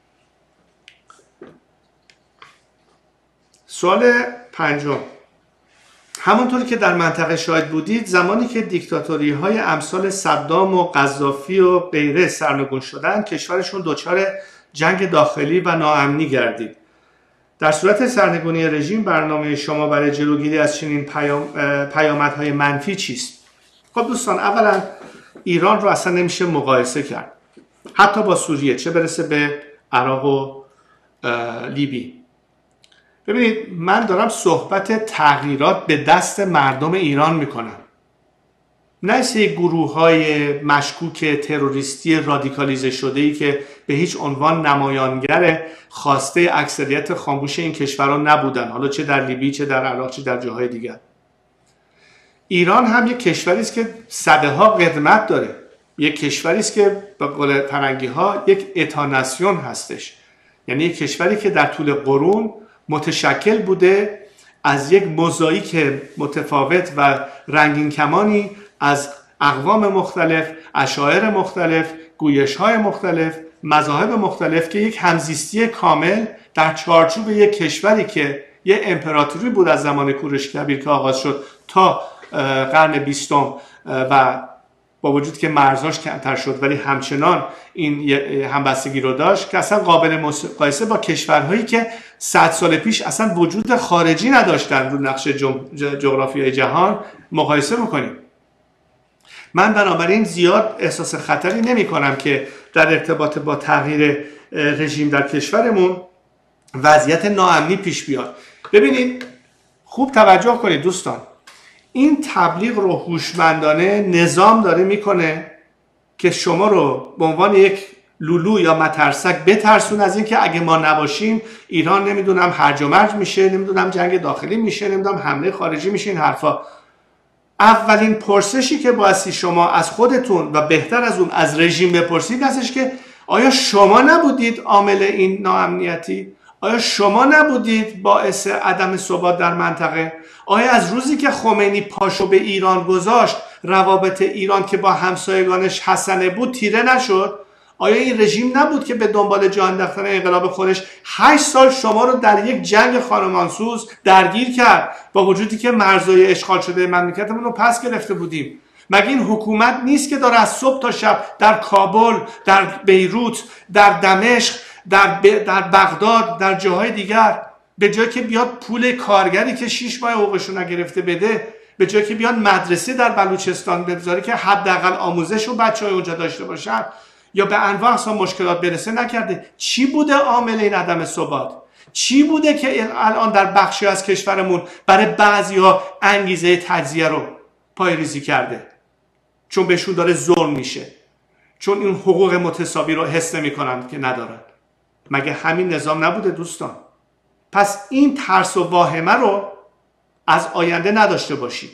سوال پنجم، همونطوری که در منطقه شاهد بودید، زمانی که دیکتاتوری های امثال صدام و قذافی و غیره سرنگون شدن، کشورشون دچار جنگ داخلی و ناامنی گردید. در صورت سرنگونی رژیم برنامه شما برای جلوگیری از چنین پیام، پیامدهای منفی چیست؟ خب دوستان، اولا ایران رو اصلا نمیشه مقایسه کرد، حتی با سوریه، چه برسه به عراق و لیبی. ببینید، من دارم صحبت تغییرات به دست مردم ایران میکنم، نه سه گروه های مشکوک تروریستی رادیکالیزه شده ای که به هیچ عنوان نمایانگر خواسته اکثریت خاموش این کشوران نبودن، حالا چه در لیبی، چه در عراق، چه در جاهای دیگر. ایران هم یک کشوری است که صده ها قدمت داره، یک کشوری است که به قول فرنگی ها یک اتاناسیون هستش، یعنی یک کشوری که در طول قرون متشکل بوده از یک موزاییک متفاوت و رنگین کمانی از اقوام مختلف، اشاعر مختلف، گویش‌های مختلف، مذاهب مختلف که یک همزیستی کامل در چارچوب یک کشوری که یک امپراتوری بود از زمان کوروش کبیر که آغاز شد تا قرن بیستم و با وجود که مرزاش کمتر شد ولی همچنان این همبستگی رو داشت، که اصلا قابل مقایسه با کشورهایی که صد سال پیش اصلا وجود خارجی نداشتن رو نقشه جغرافیای جهان مقایسه بکنیم. من بنابراین زیاد احساس خطری نمی کنم که در ارتباط با تغییر رژیم در کشورمون وضعیت ناامنی پیش بیاد. ببینید، خوب توجه کنید دوستان، این تبلیغ رو هوشمندانه نظام داره میکنه که شما رو به عنوان یک لولو یا مترسک بترسون از این که اگه ما نباشیم ایران نمیدونم هرج و مرج میشه، نمیدونم جنگ داخلی میشه، نمیدونم حمله خارجی میشه. این حرفا اولین پرسشی که بایستی شما از خودتون و بهتر از اون از رژیم بپرسید هستش که آیا شما نبودید عامل این ناامنیتی؟ آیا شما نبودید باعث عدم ثبات در منطقه؟ آیا از روزی که خمینی پاشو به ایران گذاشت روابط ایران که با همسایگانش حسنه بود تیره نشد؟ آیا این رژیم نبود که به دنبال جا انداختن انقلاب خودش هشت سال شما رو در یک جنگ خانمانسوز درگیر کرد، با وجودی که مرزهای اشغال شده مملکتمون رو پس گرفته بودیم؟ مگه این حکومت نیست که داره از صبح تا شب در کابل، در بیروت، در دمشق، در, ب... در بغداد، در جاهای دیگر، به جای که بیاد پول کارگری که شش ماه حقوقش رو نگرفته بده، به جای که بیاد مدرسه در بلوچستان بذاره که حداقل آموزش رو بچه‌های اونجا داشته باشن، یا به انواع اقسام مشکلات برسه نکرده. چی بوده عامل این عدم ثبات؟ چی بوده که الان در بخشی از کشورمون برای بعضی‌ها انگیزه تجزیه رو پایه‌ریزی کرده؟ چون بهشون داره ظلم میشه، چون این حقوق متساوی رو حس نمی‌کنن که ندارن. مگه همین نظام نبوده دوستان؟ پس این ترس و واهمه رو از آینده نداشته باشید.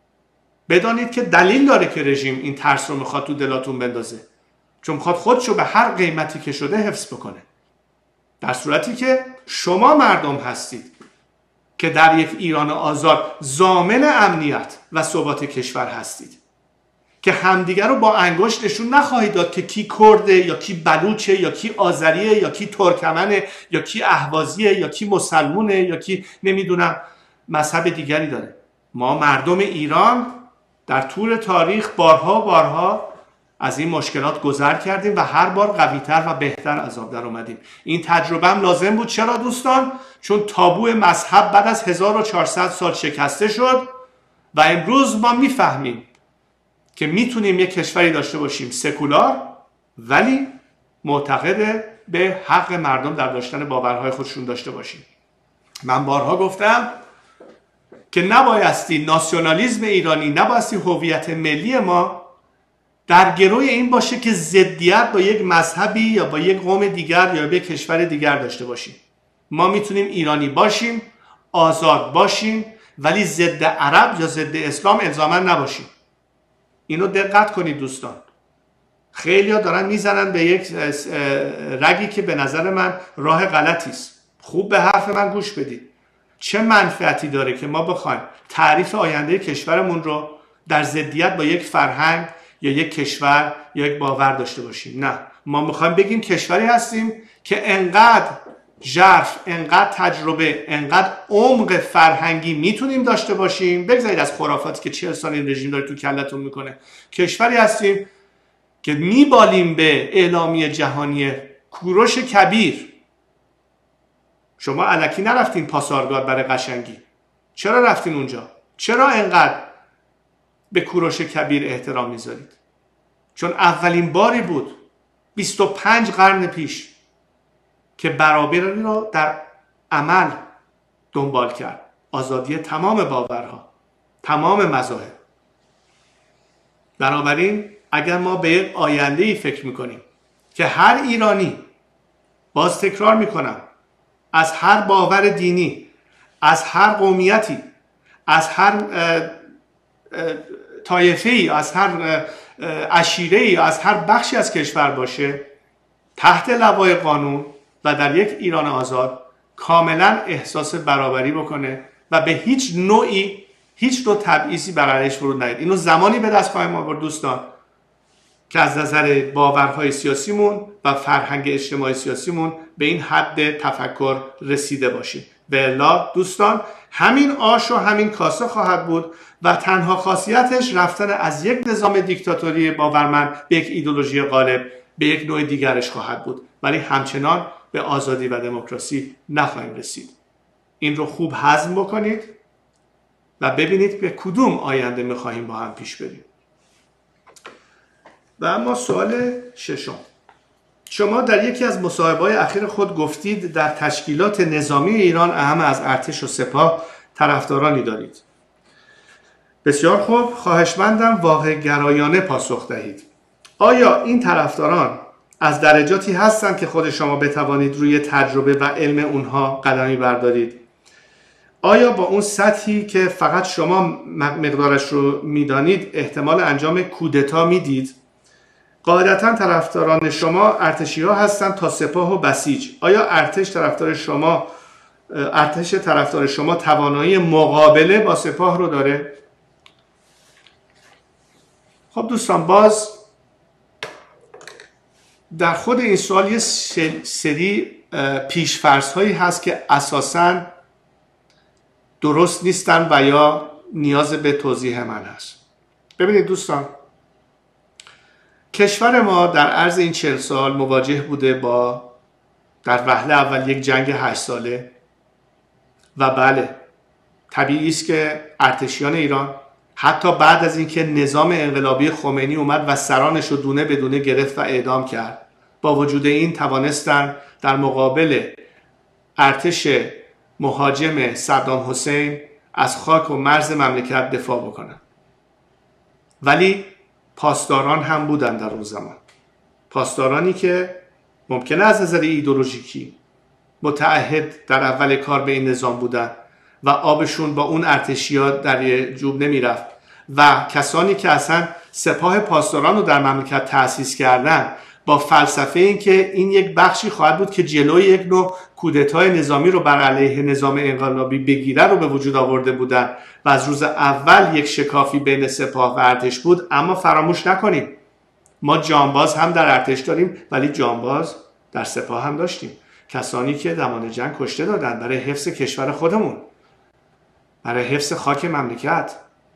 بدانید که دلیل داره که رژیم این ترس رو میخواد تو دلاتون بندازه، چون میخواد خودشو به هر قیمتی که شده حفظ بکنه، در صورتی که شما مردم هستید که در یک ایران آزاد ضامن امنیت و ثبات کشور هستید، که همدیگر رو با انگشت نشون نخواهید داد که کی کرده یا کی بلوچه یا کی آذریه یا کی ترکمنه یا کی اهوازیه یا کی مسلمونه یا کی نمیدونم مذهب دیگری داره. ما مردم ایران در طول تاریخ بارها بارها از این مشکلات گذر کردیم و هر بار قوی‌تر و بهتر از آب در اومدیم. این تجربه هم لازم بود. چرا دوستان؟ چون تابو مذهب بعد از هزار و چهارصد سال شکسته شد و امروز ما میفهمیم که میتونیم یک کشوری داشته باشیم سکولار ولی معتقد به حق مردم در داشتن باورهای خودشون داشته باشیم. من بارها گفتم که نبایستی ناسیونالیسم ایرانی، نبایستی هویت ملی ما در گروی این باشه که ضدیت با یک مذهبی یا با یک قوم دیگر یا با یک کشور دیگر داشته باشیم. ما میتونیم ایرانی باشیم، آزاد باشیم، ولی ضد عرب یا ضد اسلام الزاما نباشیم. اینو دقت کنید دوستان. خیلی ها دارن میزنن به یک رگی که به نظر من راه غلطی است. خوب به حرف من گوش بدید. چه منفعتی داره که ما بخوایم تعریف آینده کشورمون رو در ضدیت با یک فرهنگ یا یک کشور یا یک باور داشته باشیم؟ نه، ما میخوایم بگیم کشوری هستیم که انقدر ژرف، انقدر تجربه، انقدر عمق فرهنگی میتونیم داشته باشیم، بگذارید از خرافاتی که چهل سال این رژیم داره تو کلتون میکنه. کشوری هستیم که میبالیم به اعلامیه جهانی کوروش کبیر. شما الکی نرفتین پاسارگاد برای قشنگی. چرا رفتین اونجا؟ چرا انقدر به کوروش کبیر احترام میذارید؟ چون اولین باری بود بیست و پنج قرن پیش که برابری رو در عمل دنبال کرد. آزادی تمام باورها، تمام مذاهب. بنابراین اگر ما به یک آینده‌ای فکر میکنیم که هر ایرانی، باز تکرار میکنم، از هر باور دینی، از هر قومیتی، از هر طایفه‌ای، از هر عشیره‌ای، از هر بخشی از کشور باشه، تحت لوای قانون و در یک ایران آزاد کاملا احساس برابری بکنه و به هیچ نوعی، هیچ نوع تبعیضی بر علیه‌اش فرود نیاد. اینو زمانی به دست خواهیم آورد دوستان که از نظر باورهای سیاسیمون و فرهنگ اجتماعی سیاسیمون به این حد تفکر رسیده باشیم. به الا دوستان همین آش و همین کاسه خواهد بود و تنها خاصیتش رفتن از یک نظام دیکتاتوری باورمند به یک ایدئولوژی غالب به یک نوع دیگرش خواهد بود، ولی همچنان به آزادی و دموکراسی نخواهیم رسید. این رو خوب هضم بکنید و ببینید به کدوم آینده میخواهیم با هم پیش بریم. و اما سوال ششم، شما در یکی از مصاحبه‌های اخیر خود گفتید در تشکیلات نظامی ایران اهم از ارتش و سپاه طرفدارانی دارید. بسیار خوب، خواهشمندم واقع گرایانه پاسخ دهید. آیا این طرفداران از درجاتی هستند که خود شما بتوانید روی تجربه و علم اونها قدمی بردارید؟ آیا با اون سطحی که فقط شما مقدارش رو میدانید احتمال انجام کودتا میدید؟ قاعدتا طرفداران شما ارتشی ها هستند تا سپاه و بسیج. آیا ارتش طرفدار شما ارتش طرفدار شما توانایی مقابله با سپاه رو داره؟ خب دوستان، باز در خود این سوال یه سری پیش‌فرض هایی هست که اساساً درست نیستن و یا نیاز به توضیح من هست. ببینید دوستان، کشور ما در عرض این چهل سال مواجه بوده با در وهله اول یک جنگ هشت ساله و بله طبیعی است که ارتشیان ایران حتی بعد از اینکه نظام انقلابی خمینی اومد و سرانش رو دونه بدونه گرفت و اعدام کرد، با وجود این توانستن در مقابل ارتش مهاجم صدام حسین از خاک و مرز مملکت دفاع بکنن. ولی پاسداران هم بودن در اون زمان، پاسدارانی که ممکنه از نظر ایدئولوژیکی متعهد در اول کار به این نظام بودن و آبشون با اون ارتشی‌ها در جوب نمیرفت و کسانی که اصلا سپاه پاسداران رو در مملکت تأسیس کردن با فلسفه این که این یک بخشی خواهد بود که جلوی یک نوع کودتای نظامی رو بر علیه نظام انقلابی بگیره رو به وجود آورده بودن و از روز اول یک شکافی بین سپاه و ارتش بود. اما فراموش نکنیم ما جانباز هم در ارتش داریم ولی جانباز در سپاه هم داشتیم، کسانی که زمان جنگ کشته دادن برای حفظ کشور خودمون، برای حفظ خاک مملکت.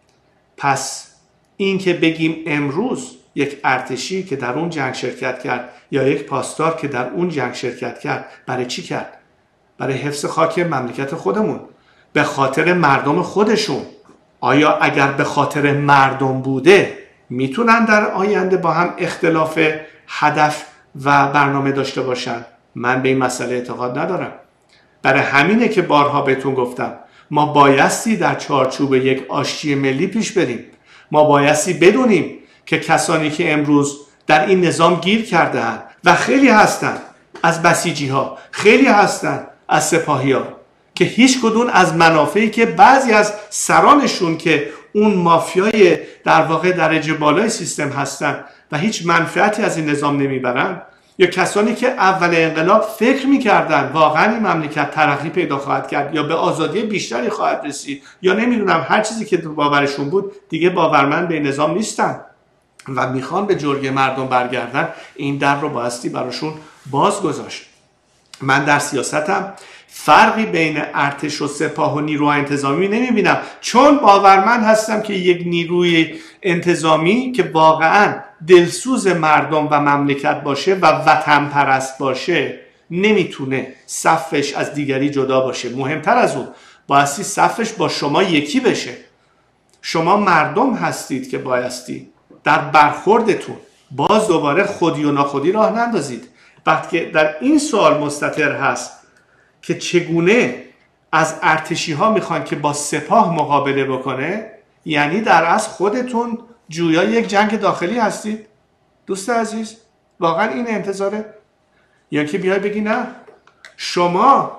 پس این که بگیم امروز یک ارتشی که در اون جنگ شرکت کرد یا یک پاسدار که در اون جنگ شرکت کرد، برای چی کرد؟ برای حفظ خاک مملکت خودمون، به خاطر مردم خودشون. آیا اگر به خاطر مردم بوده میتونن در آینده با هم اختلاف هدف و برنامه داشته باشن؟ من به این مسئله اعتقاد ندارم. برای همینه که بارها بهتون گفتم ما بایستی در چارچوب یک آشتی ملی پیش بریم. ما بایستی بدونیم که کسانی که امروز در این نظام گیر کرده‌اند و خیلی هستن از بسیجی ها، خیلی هستن از سپاهی ها که هیچ کدوم از منافعی که بعضی از سرانشون که اون مافیای در واقع درجه بالای سیستم هستن و هیچ منفعتی از این نظام نمیبرن، یا کسانی که اول انقلاب فکر میکردن واقعا این مملکت ترقی پیدا خواهد کرد یا به آزادی بیشتری خواهد رسید یا نمیدونم هر چیزی که باورشون بود، دیگه باورمند به نظام نیستن و میخوان به جرگه مردم برگردن، این در رو بایستی براشون باز گذاشت. من در سیاستم فرقی بین ارتش و سپاه و نیروهای انتظامی نمیبینم، چون باورمند هستم که یک نیروی انتظامی که واقعا دلسوز مردم و مملکت باشه و وطن پرست باشه نمیتونه صفش از دیگری جدا باشه. مهمتر از اون بایستی صفش با شما یکی بشه. شما مردم هستید که بایستی در برخوردتون باز دوباره خودی و ناخودی راه نندازید. وقتی در این سوال مستتر هست که چگونه از ارتشی ها میخوان که با سپاه مقابله بکنه، یعنی در اصل خودتون جویا یک جنگ داخلی هستید. دوست عزیز واقعا این انتظاره؟ یا که بیای بگی نه شما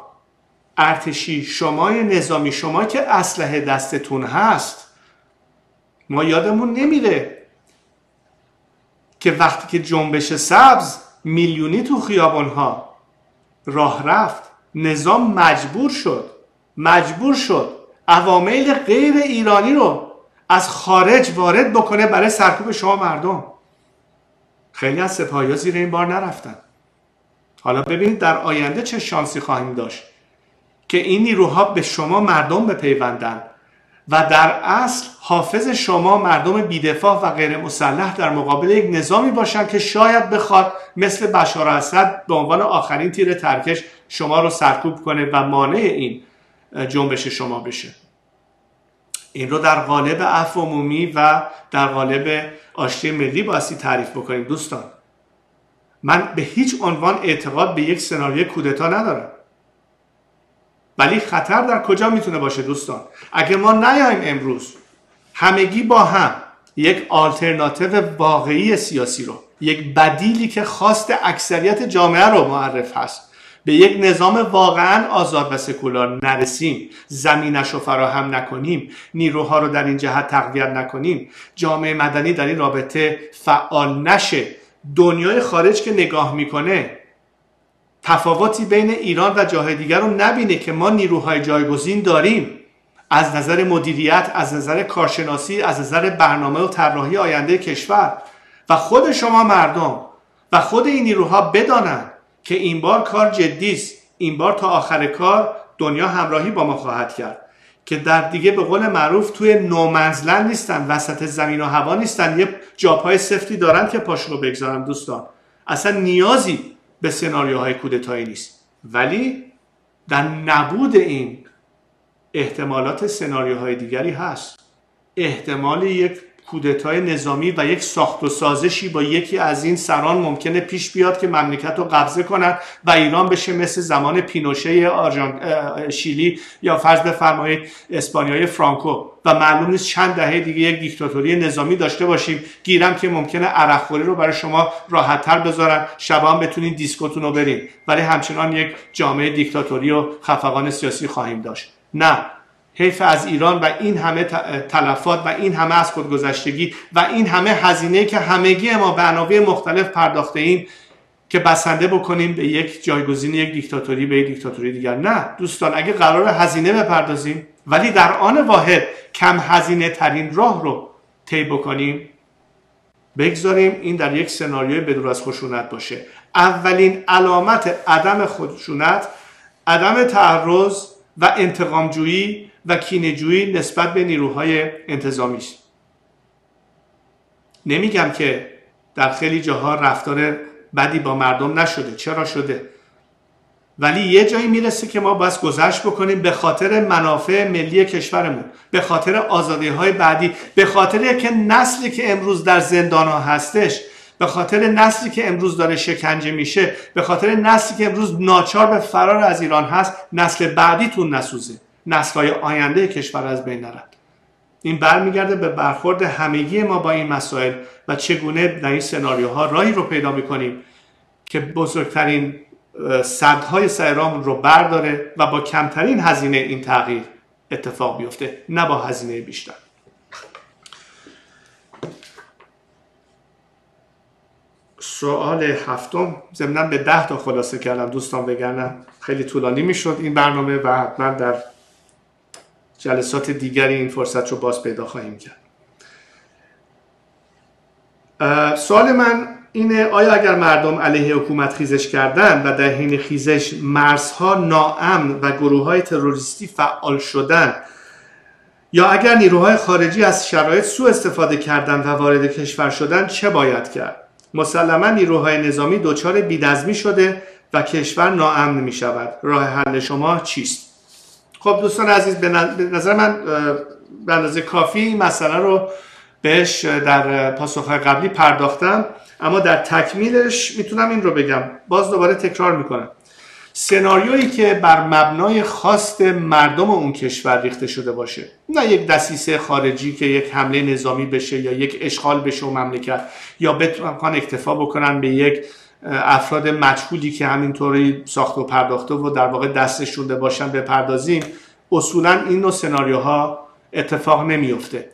ارتشی، شما نظامی، شما که اسلحه دستتون هست، ما یادمون نمیره که وقتی که جنبش سبز میلیونی تو خیابانها راه رفت، نظام مجبور شد مجبور شد عوامل غیر ایرانی رو از خارج وارد بکنه برای سرکوب شما مردم. خیلی از سپاهی‌ها زیر این بار نرفتن. حالا ببینید در آینده چه شانسی خواهیم داشت که این نیروها به شما مردم بپیوندن و در اصل حافظ شما مردم بی‌دفاع و غیر مسلح در مقابل یک نظامی باشن که شاید بخواد مثل بشار اسد به عنوان آخرین تیر ترکش شما رو سرکوب کنه و مانع این جنبش شما بشه. این رو در قالب عفو عمومی و در قالب آشتی ملی بایستی تعریف بکنیم. دوستان من به هیچ عنوان اعتقاد به یک سناریوی کودتا ندارم، ولی خطر در کجا میتونه باشه دوستان؟ اگه ما نیایم امروز همگی با هم یک آلترناتیو واقعی سیاسی رو، یک بدیلی که خواست اکثریت جامعه رو معرف هست، به یک نظام واقعا آزاد و سکولار نرسیم، زمینش رو فراهم نکنیم، نیروها رو در این جهت تقویت نکنیم، جامعه مدنی در این رابطه فعال نشه، دنیای خارج که نگاه میکنه تفاوتی بین ایران و جاهای دیگر رو نبینه که ما نیروهای جایگزین داریم از نظر مدیریت، از نظر کارشناسی، از نظر برنامه و طراحی آینده کشور، و خود شما مردم و خود این نیروها بدانند که این بار کار جدی است، این بار تا آخر کار دنیا همراهی با ما خواهد کرد، که در دیگه به قول معروف توی نومنزلند نیستن، وسط زمین و هوا نیستن، یه جاپای سفتی دارن که پاشون رو بگذارن. دوستان اصلا نیازی به سناریوهای کودتایی نیست، ولی در نبود این احتمالات سناریوهای دیگری هست. احتمال یک کودتای نظامی و یک ساخت و سازشی با یکی از این سران ممکنه پیش بیاد که مملکت رو قبضه کنن و ایران بشه مثل زمان پینوشه آرژانت... شیلی یا فرض بفرمایید اسپانیای فرانکو و معلوم نیست چند دهه دیگه یک دیکتاتوری نظامی داشته باشیم. گیرم که ممکنه عرقخوری رو برای شما راحت‌تر بذارن، شبا هم بتونین دیسکوتون رو برین، ولی همچنان یک جامعه دیکتاتوری و خفقان سیاسی خواهیم داشت. نه، حیف از ایران و این همه تلفات و این همه از خودگذشتگی و این همه هزینه که همگی ما به عناوین مختلف پرداخته ایم که بسنده بکنیم به یک جایگزین یک دیکتاتوری به یک دیکتاتوری دیگر. نه دوستان، اگه قرار هزینه بپردازیم ولی در آن واحد کم هزینه ترین راه رو طی بکنیم، بگذاریم این در یک سناریوی بدون از خشونت باشه. اولین علامت عدم خشونت عدم تعرض و انتقامجویی و کینه‌جویی نسبت به نیروهای انتظامی است. نمیگم که در خیلی جاها رفتار بدی با مردم نشده، چرا شده، ولی یه جایی میرسه که ما باید گذشت بکنیم به خاطر منافع ملی کشورمون، به خاطر آزادی‌های بعدی، به خاطر که نسلی که امروز در زندان‌ها هستش، به خاطر نسلی که امروز داره شکنجه میشه، به خاطر نسلی که امروز ناچار به فرار از ایران هست، نسل بعدیتون نسوزه، نسل‌های آینده کشور از بین نرد. این برمیگرده به برخورد همگی ما با این مسائل و چگونه در این سناریوها راهی رو پیدا میکنیم که بزرگترین سدهای سیرامون رو برداره و با کمترین هزینه این تغییر اتفاق بیفته، نه با هزینه بیشتر. سوال هفتم، ضمناً به ده تا خلاصه کردم دوستان، بگردم خیلی طولانی میشد این برنامه و حتما در جلسات دیگری این فرصت رو باز پیدا خواهیم کرد. سوال من اینه: آیا اگر مردم علیه حکومت خیزش کردن و در حین خیزش مرزها ناامن و گروه‌های تروریستی فعال شدن، یا اگر نیروهای خارجی از شرایط سوء استفاده کردن و وارد کشور شدن، چه باید کرد؟ مسلما نیروهای نظامی دچار بی‌نظمی شده و کشور ناامن می شود. راه حل شما چیست؟ خب دوستان عزیز، به نظر من به اندازه کافی این مسئله رو بهش در پاسخهای قبلی پرداختم، اما در تکمیلش میتونم این رو بگم، باز دوباره تکرار میکنم. سناریویی که بر مبنای خواست مردم اون کشور ریخته شده باشه، نه یک دسیسه خارجی که یک حمله نظامی بشه یا یک اشغال بشه و مملکت، یا بتونن اکتفا بکنن به یک افراد مجهولی که همینطوری ساخته و پرداخته و در واقع دستش شونده باشن بپردازیم، اصولا این نوع سناریوها اتفاق نمیفته.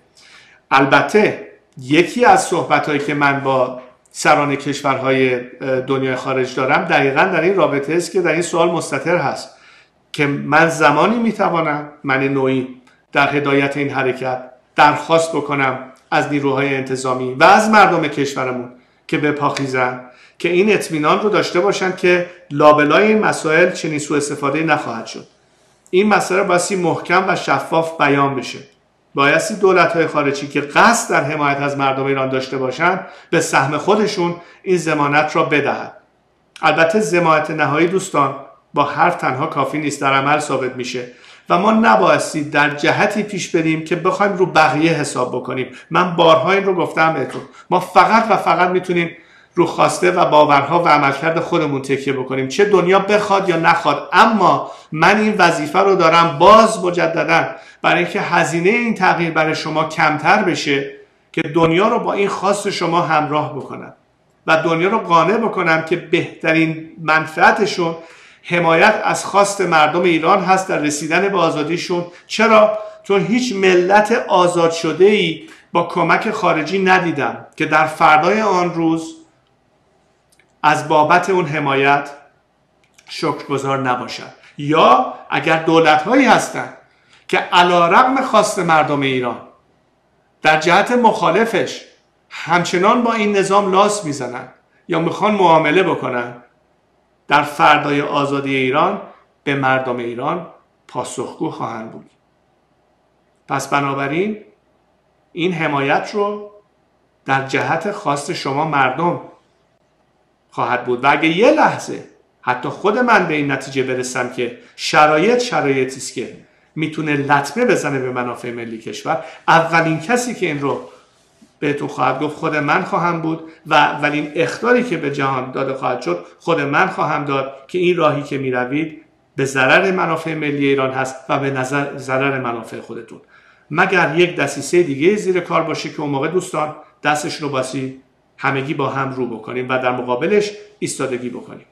البته یکی از صحبت‌هایی که من با سران کشورهای دنیای خارج دارم دقیقاً در این رابطه است که در این سوال مستتر هست که من زمانی میتوانم، من نوعی، در هدایت این حرکت درخواست بکنم از نیروهای انتظامی و از مردم کشورمون که بپاخیزن، که این اطمینان رو داشته باشن که لابلای این مسائل چنین سوء استفاده نخواهد شد. این مسئله بایستی محکم و شفاف بیان بشه. بایستی دولت‌های خارجی که قصد در حمایت از مردم ایران داشته باشند به سهم خودشون این ضمانت را بدهند. البته ضمانت نهایی دوستان با حرف تنها کافی نیست، در عمل ثابت میشه و ما نبایستی در جهتی پیش بریم که بخوایم رو بقیه حساب بکنیم. من بارها این رو گفتم بهتون، ما فقط و فقط میتونیم رو خواسته و باورها و عملکرد خودمون تکیه بکنیم، چه دنیا بخواد یا نخواد. اما من این وظیفه رو دارم باز مجددا برای اینکه هزینه این تغییر برای شما کمتر بشه، که دنیا رو با این خواست شما همراه بکنم و دنیا رو قانع بکنم که بهترین منفعتشون حمایت از خواست مردم ایران هست در رسیدن به آزادیشون. چرا؟ چون هیچ ملت آزاد شده ای با کمک خارجی ندیدم که در فردای آن روز از بابت اون حمایت شکرگزار نباشد. یا اگر دولت‌هایی هستند که علی‌رغم خواست مردم ایران در جهت مخالفش همچنان با این نظام لاس میزنن یا میخوان معامله بکنن، در فردای آزادی ایران به مردم ایران پاسخگو خواهند بود. پس بنابراین این حمایت رو در جهت خواست شما مردم خواهد بود. و اگه یه لحظه حتی خود من به این نتیجه برسم که شرایط شرایطی است که میتونه لطمه بزنه به منافع ملی کشور، اولین کسی که این رو بهتون خواهد گفت خود من خواهم بود و اولین اخطاری که به جهان داده خواهد شد خود من خواهم داد که این راهی که میروید به ضرر منافع ملی ایران هست و به نظر ضرر منافع خودتون، مگر یک دسیسه دیگه زیر کار باشه که اون موقع دوستان دستش رو باسی همگی با هم رو بکنیم و در مقابلش ایستادگی بکنیم.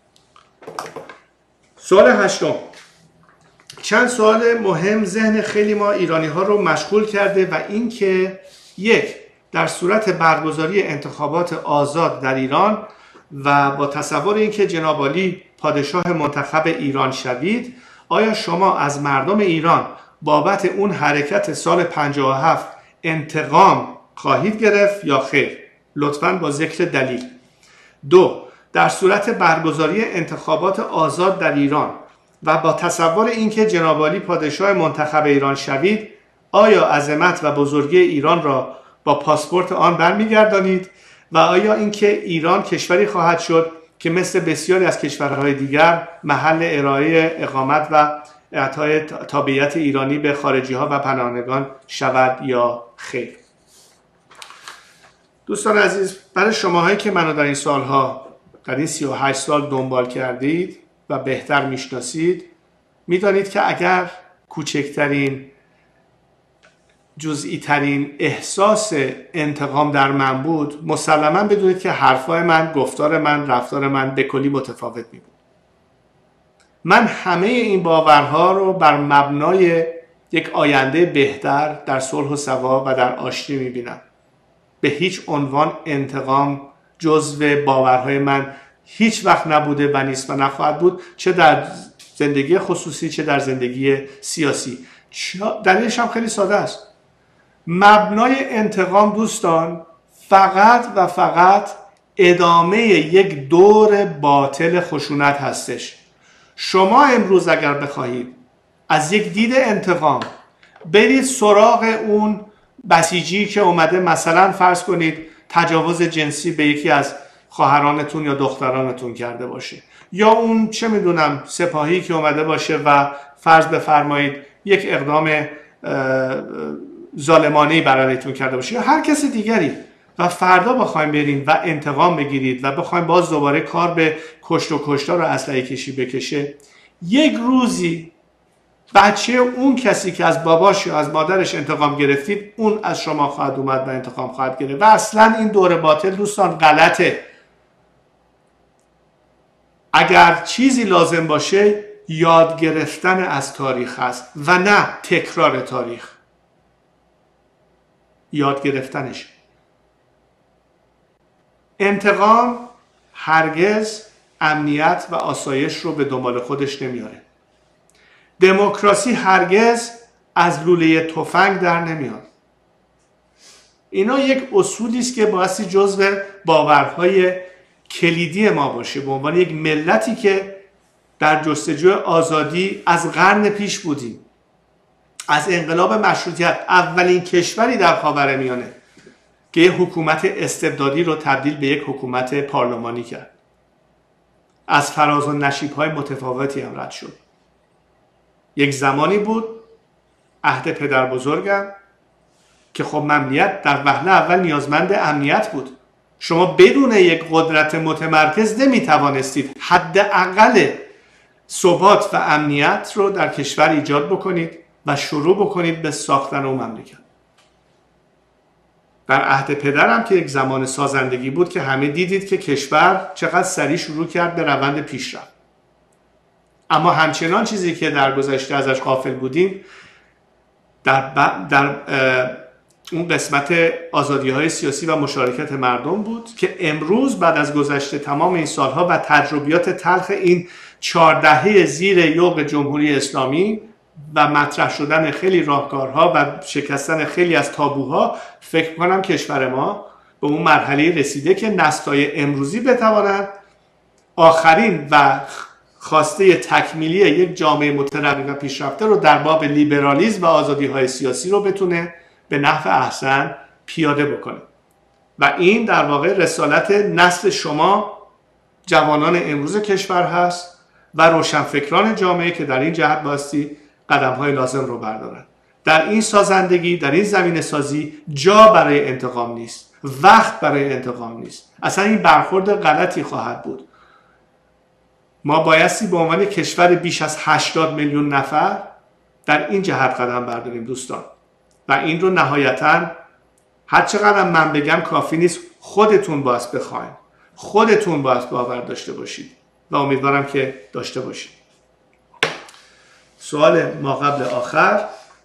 سوال هشتم، چند سوال مهم ذهن خیلی ما ایرانی ها رو مشغول کرده و این که یک، در صورت برگزاری انتخابات آزاد در ایران و با تصور اینکه جناب عالی پادشاه منتخب ایران شوید، آیا شما از مردم ایران بابت اون حرکت سال پنجاه و هفت انتقام خواهید گرفت یا خیر؟ لطفاً با ذکر دلیل. دو، در صورت برگزاری انتخابات آزاد در ایران و با تصور اینکه جناب عالی پادشاه منتخب ایران شوید، آیا عظمت و بزرگی ایران را با پاسپورت آن برمیگردانید و آیا اینکه ایران کشوری خواهد شد که مثل بسیاری از کشورهای دیگر محل ارائه اقامت و اعطای تابعیت ایرانی به خارجی ها و پناهندگان شود یا خیر؟ دوستان عزیز، برای شماهایی که منو در این سالها در این سی و هشت سال دنبال کردید و بهتر میشناسید، میدانید که اگر کوچکترین جزئی ترین احساس انتقام در من بود، مسلما بدونید که حرفای من، گفتار من، رفتار من به کلی متفاوت می بود. من همه این باورها رو بر مبنای یک آینده بهتر در صلح و ثبات و در آشتی می بینم. به هیچ عنوان انتقام جزو باورهای من هیچ وقت نبوده و نیست و نخواهد بود، چه در زندگی خصوصی چه در زندگی سیاسی. دلیلش هم خیلی ساده است. مبنای انتقام دوستان فقط و فقط ادامه یک دور باطل خشونت هستش. شما امروز اگر بخواهید از یک دید انتقام برید سراغ اون بسیجی که اومده مثلا فرض کنید تجاوز جنسی به یکی از خواهرانتون یا دخترانتون کرده باشه، یا اون چه میدونم سپاهی که اومده باشه و فرض بفرمایید یک اقدام ظالمانه‌ای بر علیتون کرده باشه، یا هر کس دیگری، و فردا بخوایم برین و انتقام بگیرید و بخوایم باز دوباره کار به کشت و کشتار و اسلحه کشی بکشه، یک روزی بچه اون کسی که از باباش یا از مادرش انتقام گرفتید، اون از شما خواهد اومد و انتقام خواهد گرفت. و اصلا این دور باطل دوستان غلطه. اگر چیزی لازم باشه یاد گرفتن از تاریخ هست و نه تکرار تاریخ. یاد گرفتنش. انتقام هرگز امنیت و آسایش رو به دنبال خودش نمیاره. دموکراسی هرگز از لوله تفنگ در نمیاد. اینا یک اصولی است که بایستی جزو باورهای کلیدی ما باشه به عنوان یک ملتی که در جستجوی آزادی از قرن پیش بودیم. از انقلاب مشروطیت اولین کشوری در خاورمیانه که یک حکومت استبدادی رو تبدیل به یک حکومت پارلمانی کرد. از فراز و نشیب‌های متفاوتی هم رد شد. یک زمانی بود عهد پدر بزرگم که خب ممنوعیت در وهله اول نیازمند امنیت بود. شما بدون یک قدرت متمرکز نمیتوانستید حداقل ثبات و امنیت رو در کشور ایجاد بکنید و شروع بکنید به ساختن اون مملکت. در عهد پدرم که یک زمان سازندگی بود که همه دیدید که کشور چقدر سریع شروع کرد به روند پیشرفت. اما همچنان چیزی که در گذشته ازش غافل بودیم در, در اون قسمت آزادی‌های سیاسی و مشارکت مردم بود که امروز بعد از گذشته تمام این سالها و تجربیات تلخ این چهار دهه زیر یوغ جمهوری اسلامی و مطرح شدن خیلی راهکارها و شکستن خیلی از تابوها، فکر کنم کشور ما به اون مرحله رسیده که نسل‌های امروزی بتوانند آخرین و خواسته تکمیلی یک جامعه متنوع و پیشرفته رو در باب لیبرالیسم و آزادی‌های سیاسی رو بتونه به نحو احسن پیاده بکنه. و این در واقع رسالت نسل شما جوانان امروز کشور هست و روشنفکران جامعه که در این جهت باستی قدم های لازم رو بردارن. در این سازندگی، در این زمین سازی جا برای انتقام نیست، وقت برای انتقام نیست. اصلا این برخورد غلطی خواهد بود. ما بایستی به عنوان کشور بیش از هشتاد میلیون نفر در این جهت قدم برداریم دوستان، و این رو نهایتاً هر چقدر من بگم کافی نیست، خودتون باید بخواین، خودتون باید باور داشته باشید و امیدوارم که داشته باشید. سوال ما قبل آخر،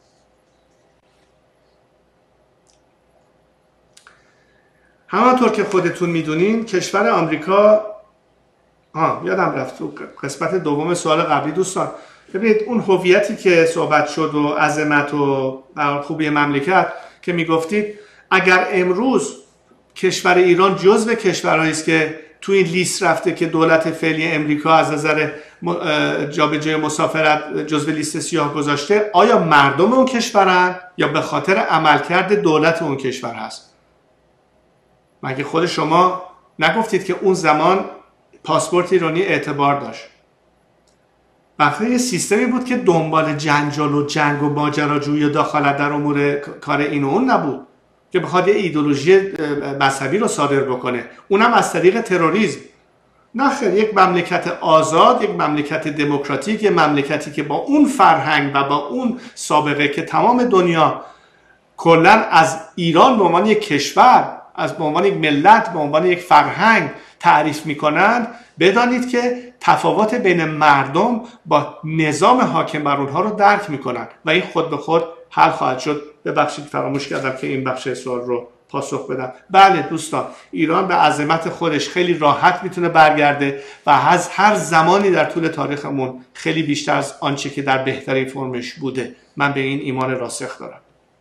همانطور که خودتون میدونین کشور آمریکا، آه یادم رفت تو قسمت دوم سوال قبلی دوستان، ببینید اون هویتی که صحبت شد و عظمت و خوبی مملکت که میگفتید، اگر امروز کشور ایران جزو کشورهایی است که تو این لیست رفته که دولت فعلی امریکا از نظر جابجایی مسافرت جزو لیست سیاه گذاشته، آیا مردم اون کشورن یا به خاطر عملکرد دولت اون کشور هست؟ مگه خود شما نگفتید که اون زمان پاسپورت ایرانی اعتبار داشت؟ بخاطر یه سیستمی بود که دنبال جنجال و جنگ و ماجراجویی و دخالت در امور کار این و اون نبود که بخواد یه ایدئولوژی مذهبی رو صادر بکنه، اونم از طریق تروریسم. نه خیر، یک مملکت آزاد، یک مملکت دموکراتیک، یک مملکتی که با اون فرهنگ و با اون سابقه که تمام دنیا کلا از ایران به عنوان یک کشور، از به عنوان یک ملت، به عنوان یک فرهنگ تعریف میکنند، بدانید که تفاوت بین مردم با نظام حاکم بر اونها رو درک میکنند و این خود به خود حل خواهد شد. ببخشید فراموش کردم که این بخش سوال رو پاسخ بدم. بله دوستان، ایران به عظمت خودش خیلی راحت میتونه برگرده و از هر زمانی در طول تاریخمون خیلی بیشتر از آنچه که در بهترین فرمش بوده. من به این ایمان راسخ دارم.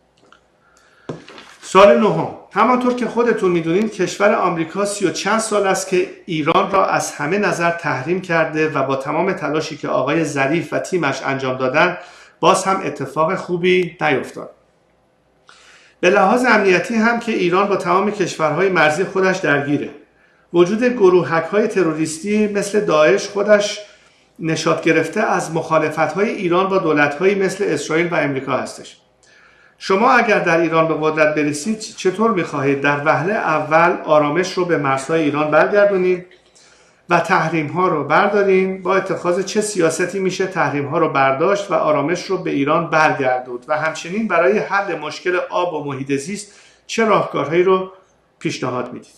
سوال نهم، همانطور که خودتون میدونید کشور آمریکا سی و چند سال است که ایران را از همه نظر تحریم کرده و با تمام تلاشی که آقای ظریف و تیمش انجام دادن باز هم اتفاق خوبی نیفتاد. به لحاظ امنیتی هم که ایران با تمام کشورهای مرزی خودش درگیره. وجود گروهک‌های تروریستی مثل داعش خودش نشاط گرفته از مخالفت‌های ایران با دولت‌هایی مثل اسرائیل و امریکا هستش. شما اگر در ایران به قدرت برسید چطور می‌خواهید در وهله اول آرامش رو به مرزهای ایران برگردونید و تحریم‌ها رو بردارین؟ با اتخاذ چه سیاستی میشه تحریم‌ها رو برداشت و آرامش رو به ایران برگردوند؟ و همچنین برای حل مشکل آب و محیط زیست چه راهکارهایی رو پیشنهاد میدید؟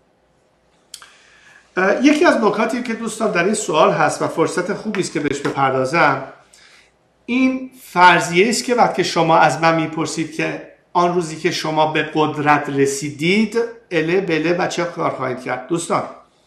یکی از نکاتی که دوستان در این سوال هست و فرصت خوبی است که بهش بپردازم، این فرضیه است که وقتی شما از من میپرسید که آن روزی که شما به قدرت رسیدید اله بله و چه کار خواهید کرد. دوستان،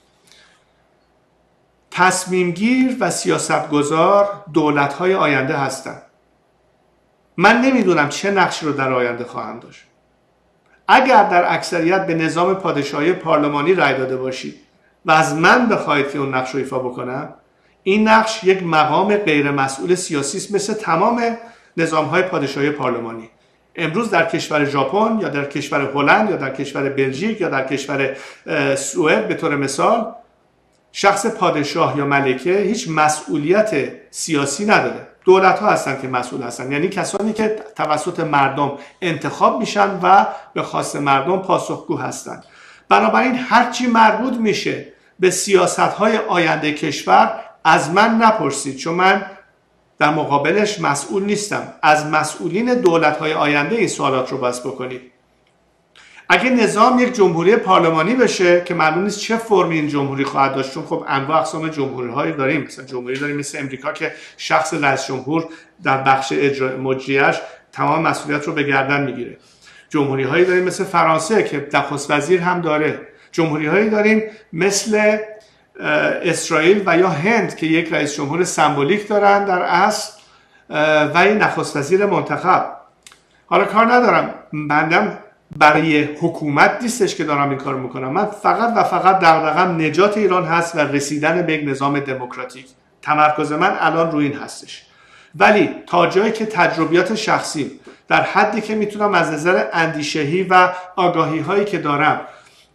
تصمیمگیر و سیاستگزار دولت‌های آینده هستند. من نمیدونم چه نقشی رو در آینده خواهم داشت. اگر در اکثریت به نظام پادشاهی پارلمانی رأی داده باشید و از من بخواید که اون نقش رو ایفا بکنم، این نقش یک مقام غیر مسئول سیاسی است مثل تمام نظام‌های پادشاهی پارلمانی. امروز در کشور ژاپن یا در کشور هلند یا در کشور بلژیک یا در کشور سوئد به طور مثال، شخص پادشاه یا ملکه هیچ مسئولیت سیاسی نداره. دولت ها هستن که مسئول هستن، یعنی کسانی که توسط مردم انتخاب میشن و به خواست مردم پاسخگو هستن. بنابراین هرچی مربوط میشه به سیاست های آینده کشور از من نپرسید، چون من در مقابلش مسئول نیستم. از مسئولین دولت های آینده این سوالات رو بس بکنید. اگه نظام یک جمهوری پارلمانی بشه که معلوم نیست چه فرمی این جمهوری خواهد داشت، چون خب انواع اقسام جمهوری هایی داریم، مثلا جمهوری داریم مثل امریکا که شخص رئیس جمهور در بخش اجرا مجریش تمام مسئولیت رو به گردن میگیره. جمهوری هایی داریم مثل فرانسه که نخست وزیر هم داره. جمهوری هایی داریم مثل اسرائیل و یا هند که یک رئیس جمهور سمبولیک دارن در اصل و یک نخست وزیر منتخب. حالا کار ندارم، بندم برای حکومت نیستش که دارم این کار میکنم. من فقط و فقط دغدغه‌ام نجات ایران هست و رسیدن به یک نظام دموکراتیک. تمرکز من الان روی این هستش. ولی تا جایی که تجربیات شخصی در حدی که میتونم از نظر اندیشه‌ای و آگاهی هایی که دارم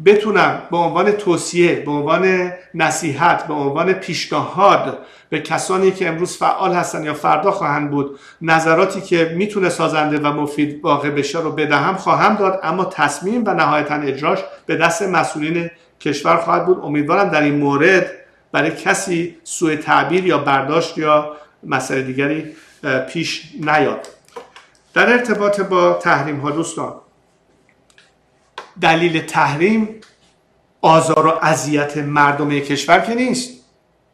بتونم به عنوان توصیه، به عنوان نصیحت، به عنوان پیشنهاد به کسانی که امروز فعال هستن یا فردا خواهند بود نظراتی که میتونه سازنده و مفید واقع بشه رو بدهم خواهم داد، اما تصمیم و نهایتا اجراش به دست مسئولین کشور خواهد بود. امیدوارم در این مورد برای کسی سوء تعبیر یا برداشت یا مسئله دیگری پیش نیاد. در ارتباط با تحریم ها دوستان، دلیل تحریم آزار و اذیت مردم کشور که نیست.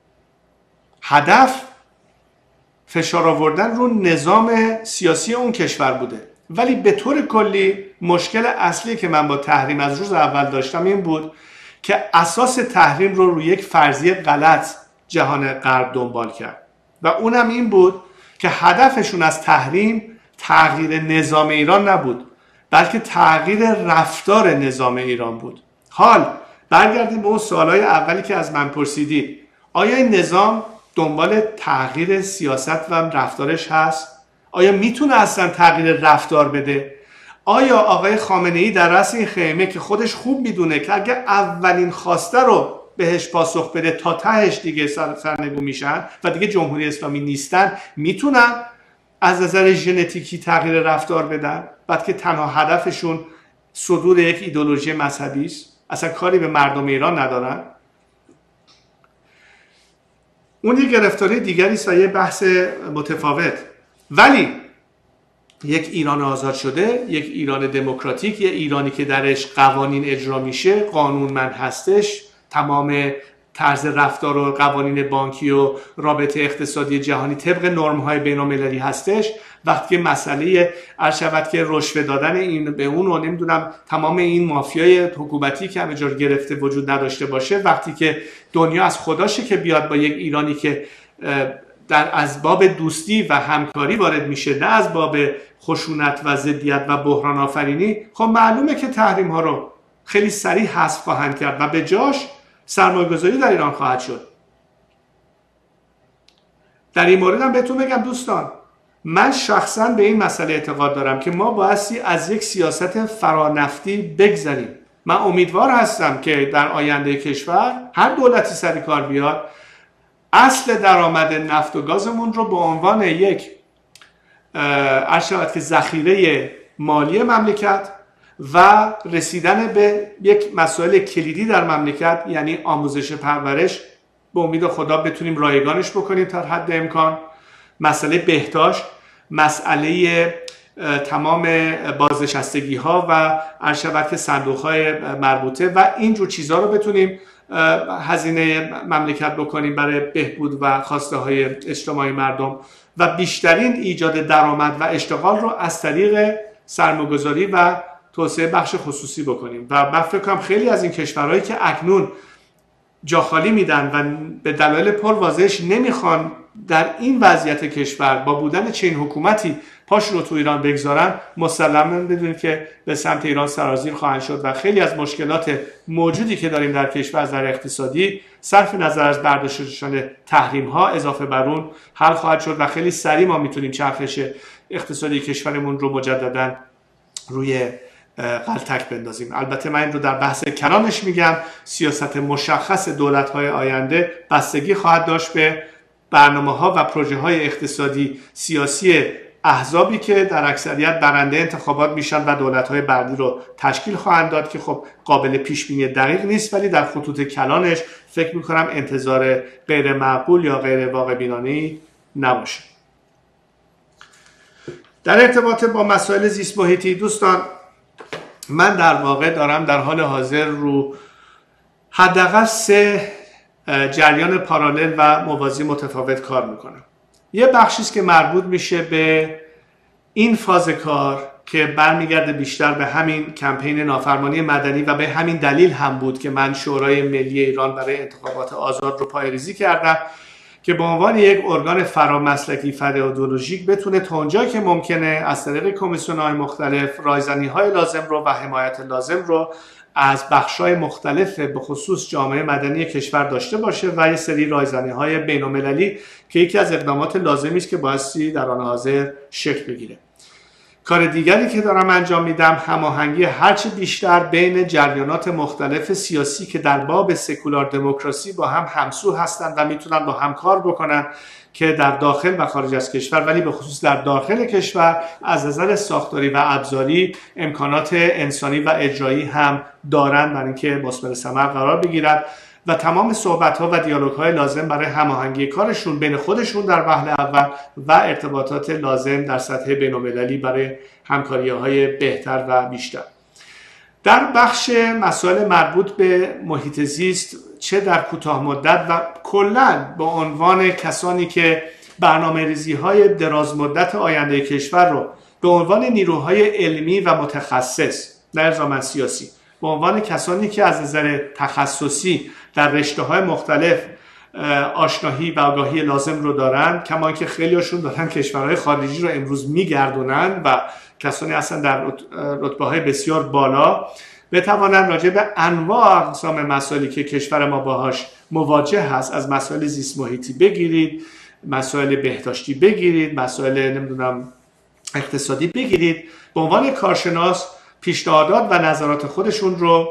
هدف فشار آوردن رو نظام سیاسی اون کشور بوده. ولی به طور کلی مشکل اصلی که من با تحریم از روز اول داشتم این بود که اساس تحریم رو روی یک فرضیه غلط جهان غرب دنبال کرد و اونم این بود که هدفشون از تحریم تغییر نظام ایران نبود، بلکه تغییر رفتار نظام ایران بود. حال برگردیم به اون سوالای اولی که از من پرسیدید. آیا این نظام دنبال تغییر سیاست و رفتارش هست؟ آیا میتونه اصلا تغییر رفتار بده؟ آیا آقای خامنه‌ای در رأس این خیمه که خودش خوب میدونه که اگه اولین خواسته رو بهش پاسخ بده تا تهش دیگه سر سرنگون میشن و دیگه جمهوری اسلامی نیستن، میتونن از نظر ژنتیکی تغییر رفتار بدن بعد که تنها هدفشون صدور یک ایدئولوژی مذهبی است، اصلا کاری به مردم ایران ندارن؟ اون یک گرفتاری دیگری است و یه بحث متفاوت. ولی یک ایران آزاد شده، یک ایران دموکراتیک، یک ایرانی که درش قوانین اجرا میشه، قانونمند هستش، تمام طرز رفتار و قوانین بانکی و رابطه اقتصادی جهانی طبق نرم‌های بین‌المللی هستش، وقتی که مسئله عرض شود که رشوه دادن این به اون و نمیدونم تمام این مافیای حکومتی که همه جا گرفته وجود نداشته باشه، وقتی که دنیا از خداشه که بیاد با یک ایرانی که در از باب دوستی و همکاری وارد میشه، نه از باب خشونت و ضدیت و بحران آفرینی، خب معلومه که تحریم ها رو خیلی سریع حذف خواهند کرد و به جاش سرمایه‌گذاری در ایران خواهد شد. در این مورد هم بهتون بگم دوستان، من شخصا به این مسئله اعتقاد دارم که ما بایستی از یک سیاست فرانفتی بگذریم. من امیدوار هستم که در آینده کشور هر دولتی سر کار بیاد، اصل درآمد نفت و گازمون رو به عنوان یک عرض شود که ذخیره مالی مملکت و رسیدن به یک مسائل کلیدی در مملکت، یعنی آموزش پرورش، به امید خدا بتونیم رایگانش بکنیم تا حد امکان، مسئله بهداشت، مسئله تمام بازنشستگی ها و عرض شود که صندوق های مربوطه و اینجور چیزها رو بتونیم هزینه مملکت بکنیم برای بهبود و خواسته های اجتماعی مردم و بیشترین ایجاد درآمد و اشتغال رو از طریق سرمایه‌گذاری و توسعه بخش خصوصی بکنیم. و من فکر کنم خیلی از این کشورهایی که اکنون جا خالی میدن و به دلایل پر واضحش نمیخوان در این وضعیت کشور با بودن چنین حکومتی پاش رو تو ایران بگذارن، مسلماً بدونید که به سمت ایران سرازیر خواهند شد و خیلی از مشکلات موجودی که داریم در کشور از نظر اقتصادی صرف نظر از برداشتن تحریم ها اضافه بر اون حل خواهد شد و خیلی سریع ما میتونیم چرخش اقتصادی کشورمون رو مجددا روی غلطک بندازیم. البته من این رو در بحث کلامش میگم، سیاست مشخص دولت‌های آینده بستگی خواهد داشت به برنامه‌ها و پروژه‌های اقتصادی سیاسی احزابی که در اکثریت برنده انتخابات میشن و دولت‌های بعدی رو تشکیل خواهند داد که خب قابل پیش بینی دقیق نیست، ولی در خطوط کلانش فکر می‌کنم انتظار غیر معقول یا غیر واقع بینانه‌ای نباشه. در ارتباط با مسائل زیست محیطی دوستان، من در واقع دارم در حال حاضر رو حداقل سه جریان پارالل و موازی متفاوت کار میکنم. یه بخشیست که مربوط میشه به این فاز کار که برمیگرده بیشتر به همین کمپین نافرمانی مدنی و به همین دلیل هم بود که من شورای ملی ایران برای انتخابات آزاد رو پایه‌ریزی کردم که به عنوان یک ارگان فرامسلکی فرایدولوژیک بتونه تا اونجایی که ممکنه از طریق کمیسیون‌های مختلف رایزنی‌های لازم رو و حمایت لازم رو از بخش‌های مختلف به خصوص جامعه مدنی کشور داشته باشه و یه سری رایزنی‌های بین‌المللی که یکی از اقدامات لازمی است که بایستی در آن حاضر شکل بگیره. کار دیگری که دارم انجام میدم هماهنگی هرچه بیشتر بین جریانات مختلف سیاسی که در باب سکولار دموکراسی با هم همسو هستند و میتونن با هم کار بکنن که در داخل و خارج از کشور، ولی به خصوص در داخل کشور از نظر ساختاری و ابزاری امکانات انسانی و اجرایی هم دارن برای اینکه مثمر ثمر قرار بگیرد و تمام صحبت‌ها و دیالوگ‌های لازم برای هماهنگی کارشون بین خودشون در وهله اول و ارتباطات لازم در سطح بین‌المللی برای همکاری‌های بهتر و بیشتر. در بخش مسائل مربوط به محیط زیست، چه در کوتاه مدت و کلاً به عنوان کسانی که برنامه‌ریزی‌های دراز مدت آینده کشور رو به عنوان نیروهای علمی و متخصص، نه الزاماً سیاسی، به عنوان کسانی که از نظر تخصصی در رشته‌های مختلف آشنایی و آگاهی لازم رو دارن، کما اینکه خیلی‌هاشون دارن کشورهای خارجی رو امروز میگردونن و کسانی هستن در رتبه‌های بسیار بالا، بتوانند راجع به انواع اقسام مسائلی که کشور ما باهاش مواجه هست، از مسائل زیست محیطی بگیرید، مسائل بهداشتی بگیرید، مسائل نمیدونم اقتصادی بگیرید، به عنوان کارشناس پیشنهادات و نظرات خودشون رو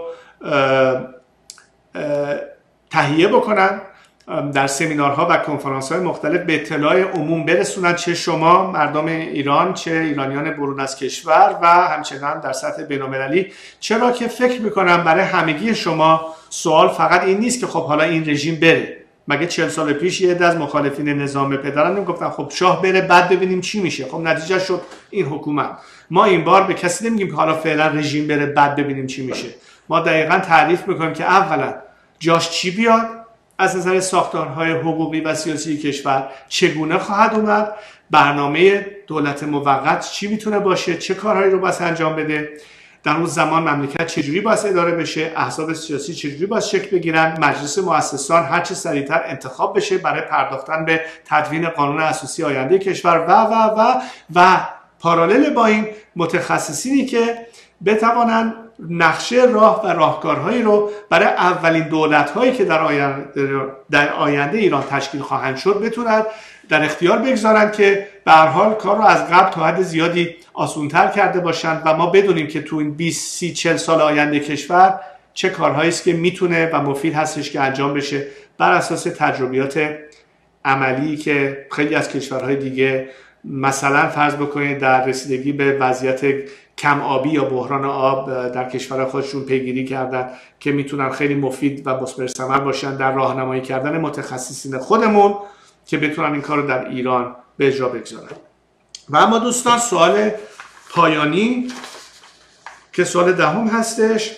تهیه بکنن، در سمینارها و کنفرانس‌های مختلف به اطلاع عموم برسونن، چه شما مردم ایران، چه ایرانیان برون از کشور و همچنان در سطح بین‌المللی. چرا که فکر میکنم برای همگی شما سوال فقط این نیست که خب حالا این رژیم بره. مگه چهل سال پیش یه عده از مخالفین نظام پدران میگفتن خب شاه بره بعد ببینیم چی میشه؟ خب نتیجه شد این حکومت. ما این بار به کسی نمیگیم که حالا فعلا رژیم بره بعد ببینیم چی میشه. ما دقیقاً تعریف میکنیم که اولا جاش چی بیاد، از نظر ساختارهای حقوقی و سیاسی کشور چگونه خواهد اومد، برنامه دولت موقت چی میتونه باشه، چه کارهایی رو باید انجام بده، در اون زمان مملکت چجوری باید اداره بشه، احزاب سیاسی چجوری باید شکل بگیرن، مجلس مؤسسان هر چه سریعتر انتخاب بشه برای پرداختن به تدوین قانون اساسی آینده کشور و و و و پارالل با این متخصصینی که بتوانند نقشه راه و راهکارهایی رو برای اولین دولت‌هایی که در آینده, در آینده ایران تشکیل خواهند شد بتونن در اختیار بگذارن که به هر حال کار رو از قبل تا حد زیادی آسان‌تر کرده باشند و ما بدونیم که تو این بیست سی چهل سال آینده کشور چه کارهایی است که میتونه و مفید هستش که انجام بشه بر اساس تجربیات عملی که خیلی از کشورهای دیگه مثلا فرض بکنید در رسیدگی به وضعیت کم آبی یا بحران آب در کشور خودشون پیگیری کردن که میتونن خیلی مفید و مثمر ثمر باشن در راهنمایی کردن متخصصین خودمون که بتونن این کار رو در ایران به اجرا بگذارن. و اما دوستان سوال پایانی که سوال دهم هستش: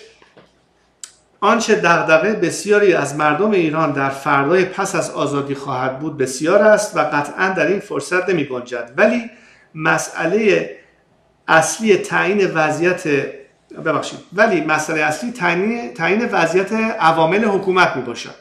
آنچه دغدغه بسیاری از مردم ایران در فردای پس از آزادی خواهد بود بسیار است و قطعا در این فرصت نمی گنجد، ولی مسئله اصلی تعیین وضعیت ببخشید ولی مسئله اصلی تعیین تعیین وضعیت عوامل حکومت می باشد.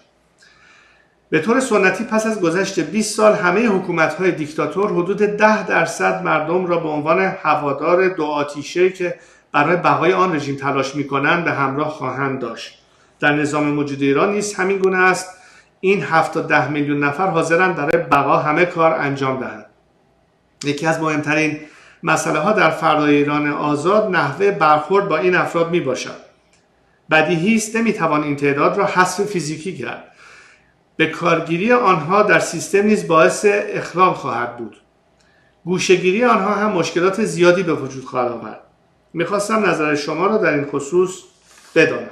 به طور سنتی پس از گذشت بیست سال همه حکومت‌های دیکتاتور حدود ده درصد مردم را به عنوان هوادار دو آتیشه که برای بقای آن رژیم تلاش می‌کنند به همراه خواهند داشت. در نظام موجود ایران نیز همین گونه است. این هفت تا ده میلیون نفر حاضرند برای بقا همه کار انجام دهند. یکی از مهمترین مسئله ها در فردای ایران آزاد نحوه برخورد با این افراد می باشد. بدیهی است نمیتوان این تعداد را حذف فیزیکی کرد. به کارگیری آنها در سیستم نیز باعث اخلال خواهد بود. گوشه‌گیری آنها هم مشکلات زیادی به وجود خواهد آورد. میخواستم نظر شما را در این خصوص بدانم.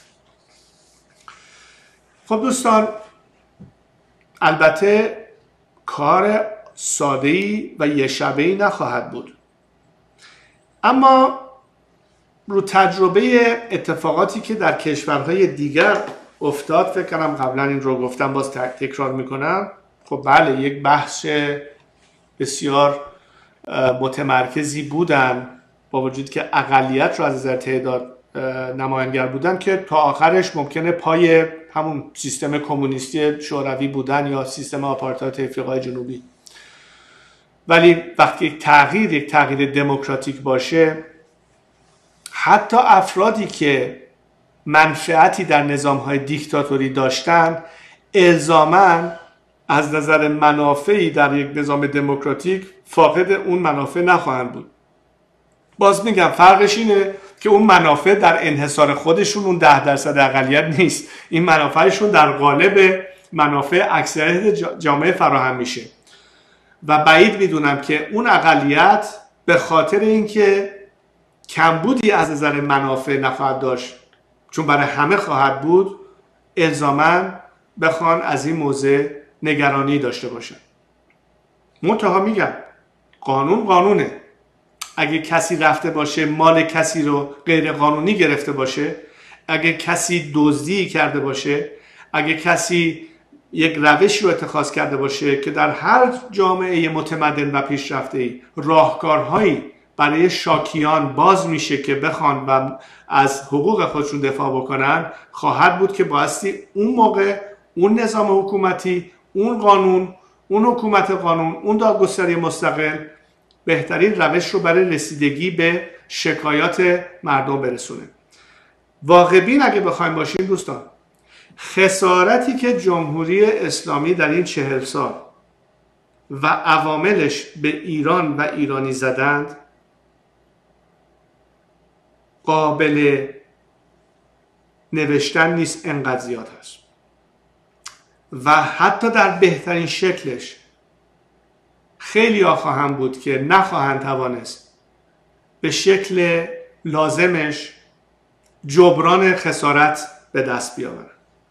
خب دوستان، البته کار ساده‌ای و یه شبه‌ای نخواهد بود، اما رو تجربه اتفاقاتی که در کشورهای دیگر افتاد، فکر کنم قبلا این رو گفتم باز تکرار میکنم. خب بله، یک بحث بسیار متمرکزی بودن با وجود که اقلیت رو از نظر تعداد نمایانگر بودن که تا آخرش ممکنه پای همون سیستم کمونیستی شوروی بودن یا سیستم آپارتاید افریقای جنوبی. ولی وقتی یک تغییر یک تغییر دموکراتیک باشه، حتی افرادی که منفعتی در نظام‌های دیکتاتوری داشتن الزاماً از نظر منافعی در یک نظام دموکراتیک فاقد اون منافع نخواهند بود. باز میگم فرقش اینه که اون منافع در انحصار خودشون اون ده درصد اقلیت نیست، این منافعشون در قالب منافع اکثریت جامعه فراهم میشه و بعید میدونم که اون اقلیت به خاطر اینکه کمبودی از نظر منافع نخواهد داشت، چون برای همه خواهد بود، الزاماً بخوان از این موضوع نگرانی داشته باشن. منتها میگم قانون قانونه. اگه کسی رفته باشه مال کسی رو غیر قانونی گرفته باشه، اگه کسی دزدی کرده باشه، اگه کسی یک روشی رو اتخاذ کرده باشه که در هر جامعه متمدن و پیشرفته‌ای راهکارهایی برای شاکیان باز میشه که بخوان و از حقوق خودشون دفاع بکنن، خواهد بود که بایستی اون موقع اون نظام حکومتی، اون قانون، اون حکومت قانون، اون دادگستری مستقل بهترین روش رو برای رسیدگی به شکایات مردم برسونه. واقع بین اگه بخوایم باشیم دوستان، خسارتی که جمهوری اسلامی در این چهل سال و عواملش به ایران و ایرانی زدند قابل نوشتن نیست، انقدر زیاد هست و حتی در بهترین شکلش خیلی ها خواهند بود که نخواهند توانست به شکل لازمش جبران خسارت به دست بیاورند.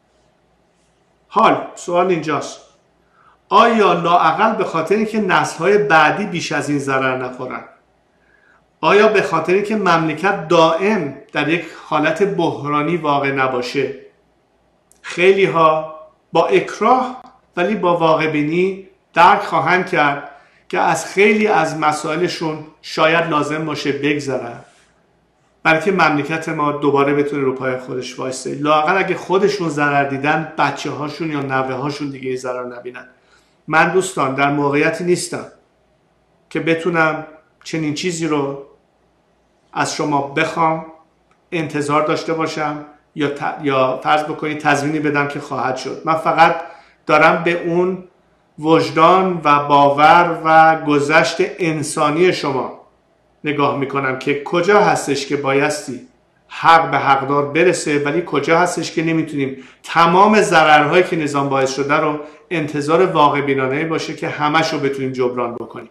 حال سوال اینجاست، آیا لااقل به خاطر اینکه نسل‌های بعدی بیش از این ضرر نخورن، آیا به خاطر اینکه مملکت دائم در یک حالت بحرانی واقع نباشه، خیلی ها با اکراه ولی با واقع بینی درک خواهند کرد که از خیلی از مسائلشون شاید لازم باشه بگذرن برای که مملکت ما دوباره بتونه رو پای خودش وایسته. لااقل اگه خودشون ضرر دیدن، بچه هاشون یا نوه هاشون دیگه ضرر نبینن. من دوستان در موقعیتی نیستم که بتونم چنین چیزی رو از شما بخوام، انتظار داشته باشم یا ت... یا فرض بکنید تضمینی بدم که خواهد شد. من فقط دارم به اون وجدان و باور و گذشت انسانی شما نگاه میکنم که کجا هستش که بایستی حق به حقدار برسه، ولی کجا هستش که نمیتونیم تمام ضررهایی که نظام باعث شده رو انتظار واقع بینانه باشه که همش رو بتونیم جبران بکنیم.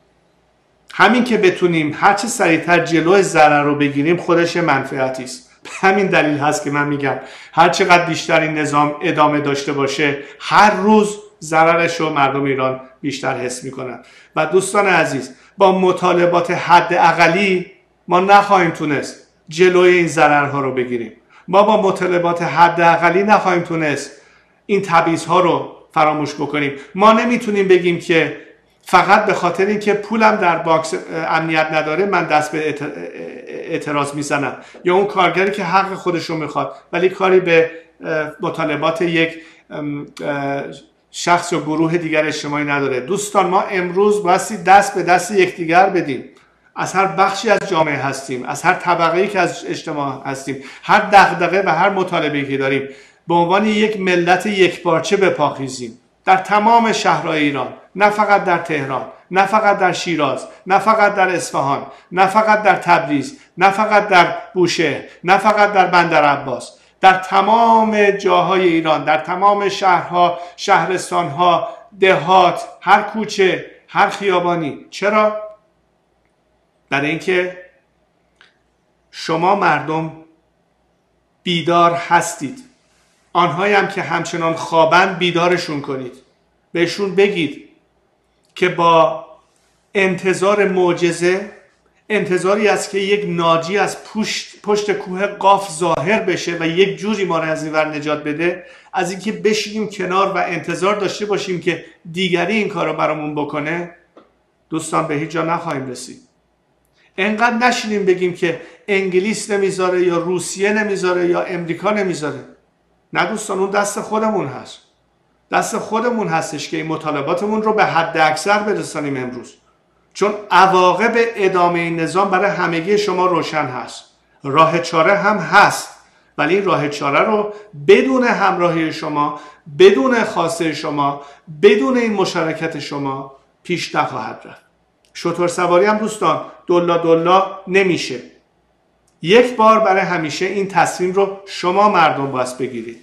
همین که بتونیم هرچه سریعتر جلوی ضرر رو بگیریم خودش منفعتی است. همین دلیل هست که من میگم هر چقدر بیشتر این نظام ادامه داشته باشه، هر روز ضررش رو مردم ایران بیشتر حس میکنن. و دوستان عزیز، با مطالبات حداقلی ما نخواهیم تونست جلوی این ضررها رو بگیریم. ما با مطالبات حداقلی نخواهیم تونست این تبعیض‌ها رو فراموش بکنیم. ما نمیتونیم بگیم که فقط به خاطر اینکه پولم در باکس امنیت نداره من دست به اعتراض میزنم، یا اون کارگری که حق خودش رو میخواد ولی کاری به مطالبات یک شخص یا گروه دیگر اجتماعی نداره. دوستان، ما امروز بایستی دست به دست یکدیگر بدیم. از هر بخشی از جامعه هستیم، از هر طبقه‌ای که از اجتماع هستیم، هر دغدغه و هر مطالبه‌ای که داریم، به عنوان یک ملت یکپارچه بپاخیزیم در تمام شهرهای ایران، نه فقط در تهران، نه فقط در شیراز، نه فقط در اصفهان، نه فقط در تبریز، نه فقط در بوشهر، نه فقط در بندرعباس، در تمام جاهای ایران، در تمام شهرها، شهرستانها، دهات، هر کوچه، هر خیابانی. چرا؟ برای اینکه شما مردم بیدار هستید. آنهایی هم که همچنان خوابند بیدارشون کنید. بهشون بگید که با انتظار معجزه، انتظاری است که یک ناجی از پشت, پشت کوه قاف ظاهر بشه و یک جوری ما را از این ور نجات بده، از اینکه بشینیم کنار و انتظار داشته باشیم که دیگری این کار رو برامون بکنه، دوستان به هیچ جا نخواهیم رسید. انقدر نشینیم بگیم که انگلیس نمیذاره یا روسیه نمیذاره یا امریکا نمیذاره. نه دوستان، اون دست خودمون هست. دست خودمون هستش که این مطالباتمون رو به حد اکثر برسانیم امروز. چون عواقب ادامه این نظام برای همگی شما روشن هست. راه چاره هم هست، ولی این راه چاره رو بدون همراهی شما، بدون خواسته شما، بدون این مشارکت شما پیش نخواهد رفت. شتر سواری هم دوستان دلا دلا نمیشه. یک بار برای همیشه این تصمیم رو شما مردم باید بگیرید.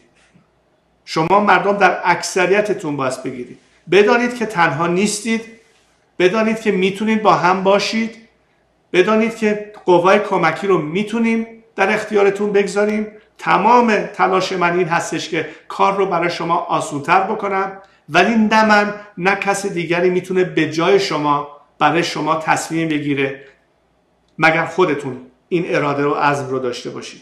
شما مردم در اکثریتتون باید بگیرید. بدانید که تنها نیستید. بدانید که میتونید با هم باشید. بدانید که قوای کمکی رو میتونیم در اختیارتون بگذاریم. تمام تلاش من این هستش که کار رو برای شما آسان‌تر بکنم، ولی نه من نه کس دیگری میتونه به جای شما برای شما تصمیم بگیره مگر خودتون این اراده و عزم رو داشته باشید.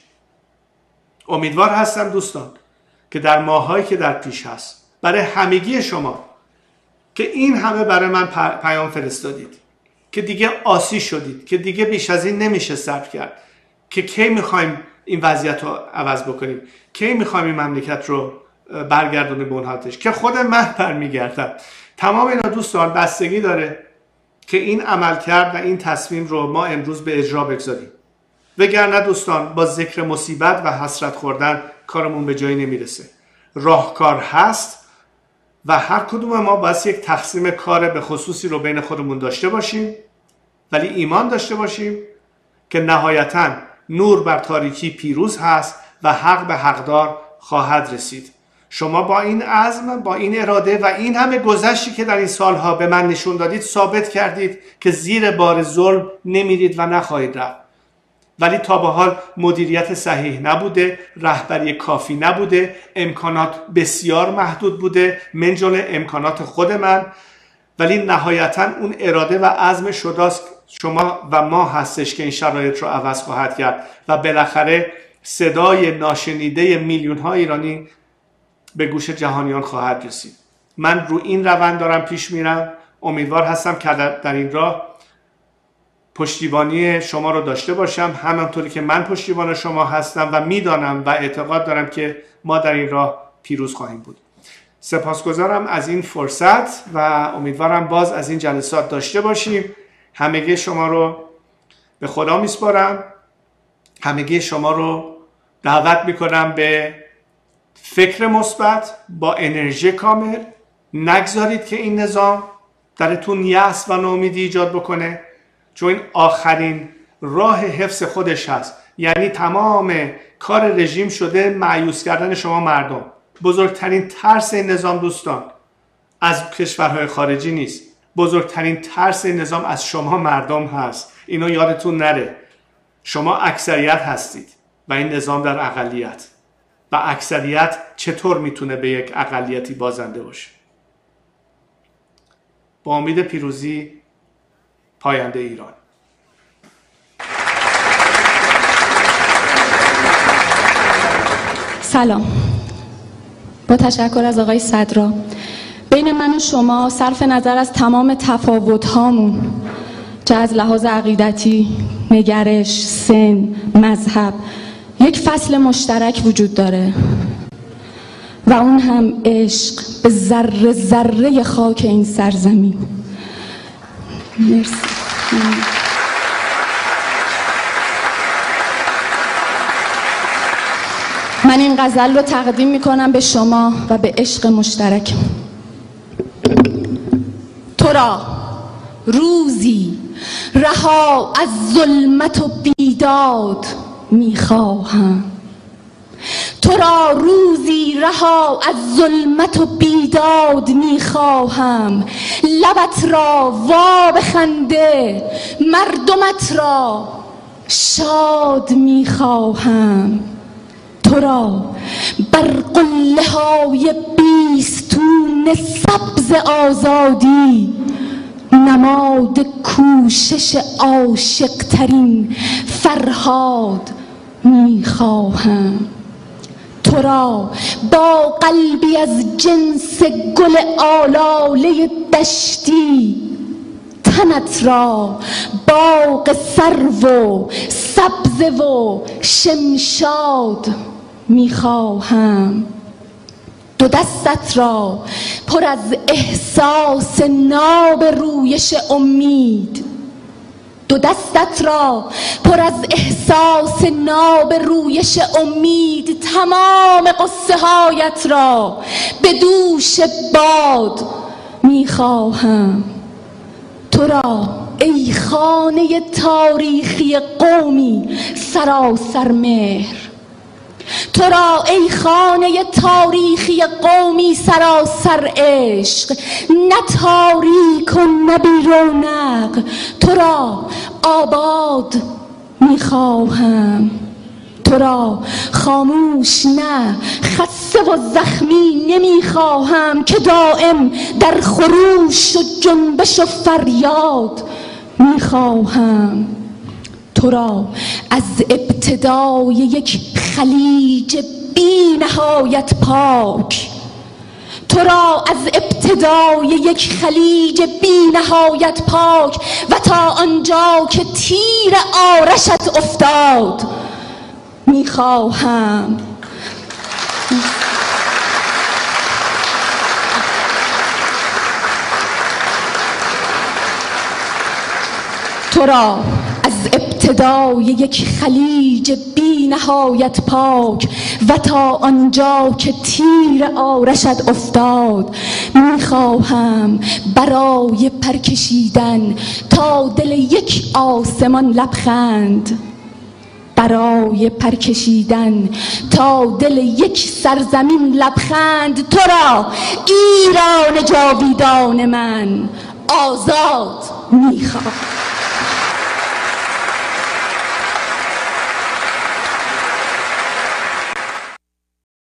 امیدوار هستم دوستان که در ماهایی که در پیش هست برای همگی شما که این همه برای من پیام فرستادید، که دیگه آسی شدید، که دیگه بیش از این نمیشه صبر کرد، که کی میخوایم این وضعیت رو عوض بکنیم، کی میخوایم این مملکت رو برگردونیم به اون حالتش که خود من برمیگردم. تمام اینا دوستان بستگی داره که این عمل کرد و این تصمیم رو ما امروز به اجرا بگذاریم. وگرنه دوستان با ذکر مصیبت و حسرت خوردن کارمون به جایی نمیرسه. راهکار هست و هر کدوم ما باید یک تقسیم کار به خصوصی رو بین خودمون داشته باشیم، ولی ایمان داشته باشیم که نهایتاً نور بر تاریکی پیروز هست و حق به حقدار خواهد رسید. شما با این عزم، با این اراده و این همه گذشتی که در این سالها به من نشون دادید ثابت کردید که زیر بار ظلم نمیرید و نخواهید رفت. ولی تا به حال مدیریت صحیح نبوده، رهبری کافی نبوده، امکانات بسیار محدود بوده من جمله امکانات خود من، ولی نهایتا اون اراده و عزم شما و ما هستش که این شرایط رو عوض خواهد کرد و بالاخره صدای ناشنیده میلیون ها ایرانی به گوش جهانیان خواهد رسید. من رو این روند دارم پیش میرم. امیدوار هستم که در این راه پشتیبانی شما رو داشته باشم، همانطوری که من پشتیبان شما هستم و میدانم و اعتقاد دارم که ما در این راه پیروز خواهیم بود. سپاسگزارم از این فرصت و امیدوارم باز از این جلسات داشته باشیم. همگی شما رو به خدا میسپارم. همگی شما رو دعوت میکنم به فکر مثبت با انرژی کامل. نگذارید که این نظام درتون یأس و ناامیدی ایجاد بکنه، چون این آخرین راه حفظ خودش هست. یعنی تمام کار رژیم شده مایوس کردن شما مردم. بزرگترین ترس این نظام دوستان از کشورهای خارجی نیست، بزرگترین ترس این نظام از شما مردم هست. اینو یادتون نره. شما اکثریت هستید و این نظام در اقلیت، و اکثریت چطور میتونه به یک اقلیتی بازنده باشه؟ با امید پیروزی. پاینده ایران.
سلام. با تشکر از آقای صدرا، بین من و شما صرف نظر از تمام تفاوت‌هامون، چه از لحاظ عقیدتی، نگرش، سن، مذهب، یک فصل مشترک وجود داره و اون هم عشق به ذره ذره خاک این سرزمین. مرسی. من این غزل رو تقدیم میکنم به شما و به عشق مشترک. تو را روزی رها از ظلمت و بیداد میخواهم، تو را روزی رها از ظلمت و بیداد میخواهم، لبت را وا به خنده مردمت را شاد میخواهم، تو را بر قله های بیستون سبز آزادی نماد کوشش عاشق ترین فرهاد میخواهم، تو را با قلبی از جنس گل آلاله دشتی، تنت را باغ سرو و سبز و شمشاد میخواهم، دو دستت را پر از احساس ناب رویش امید، دو دستت را پر از احساس ناب رویش امید، تمام قصه هایت را به دوش باد میخواهم، تو را ای خانه تاریخی قومی سراسر مهر، تو را ای خانه تاریخی قومی سراسر عشق، نه تاریک و نه بی رونق، تو را آباد میخواهم، تو را خاموش نه خسته و زخمی نمیخواهم که دائم در خروش و جنبش و فریاد میخواهم. تو را از ابتدای یک خلیج بی نهایت پاک، تو را از ابتدای یک خلیج بی نهایت پاک و تا آنجا که تیر آرشت افتاد میخواهم. تو را از ابتدای یک خلیج بی نهایت پاک و تا آنجا که تیر آرشت افتاد میخواهم برای پرکشیدن تا دل یک آسمان لبخند، برای پرکشیدن تا دل یک سرزمین لبخند. تو را ایران جاویدان من آزاد میخواهم.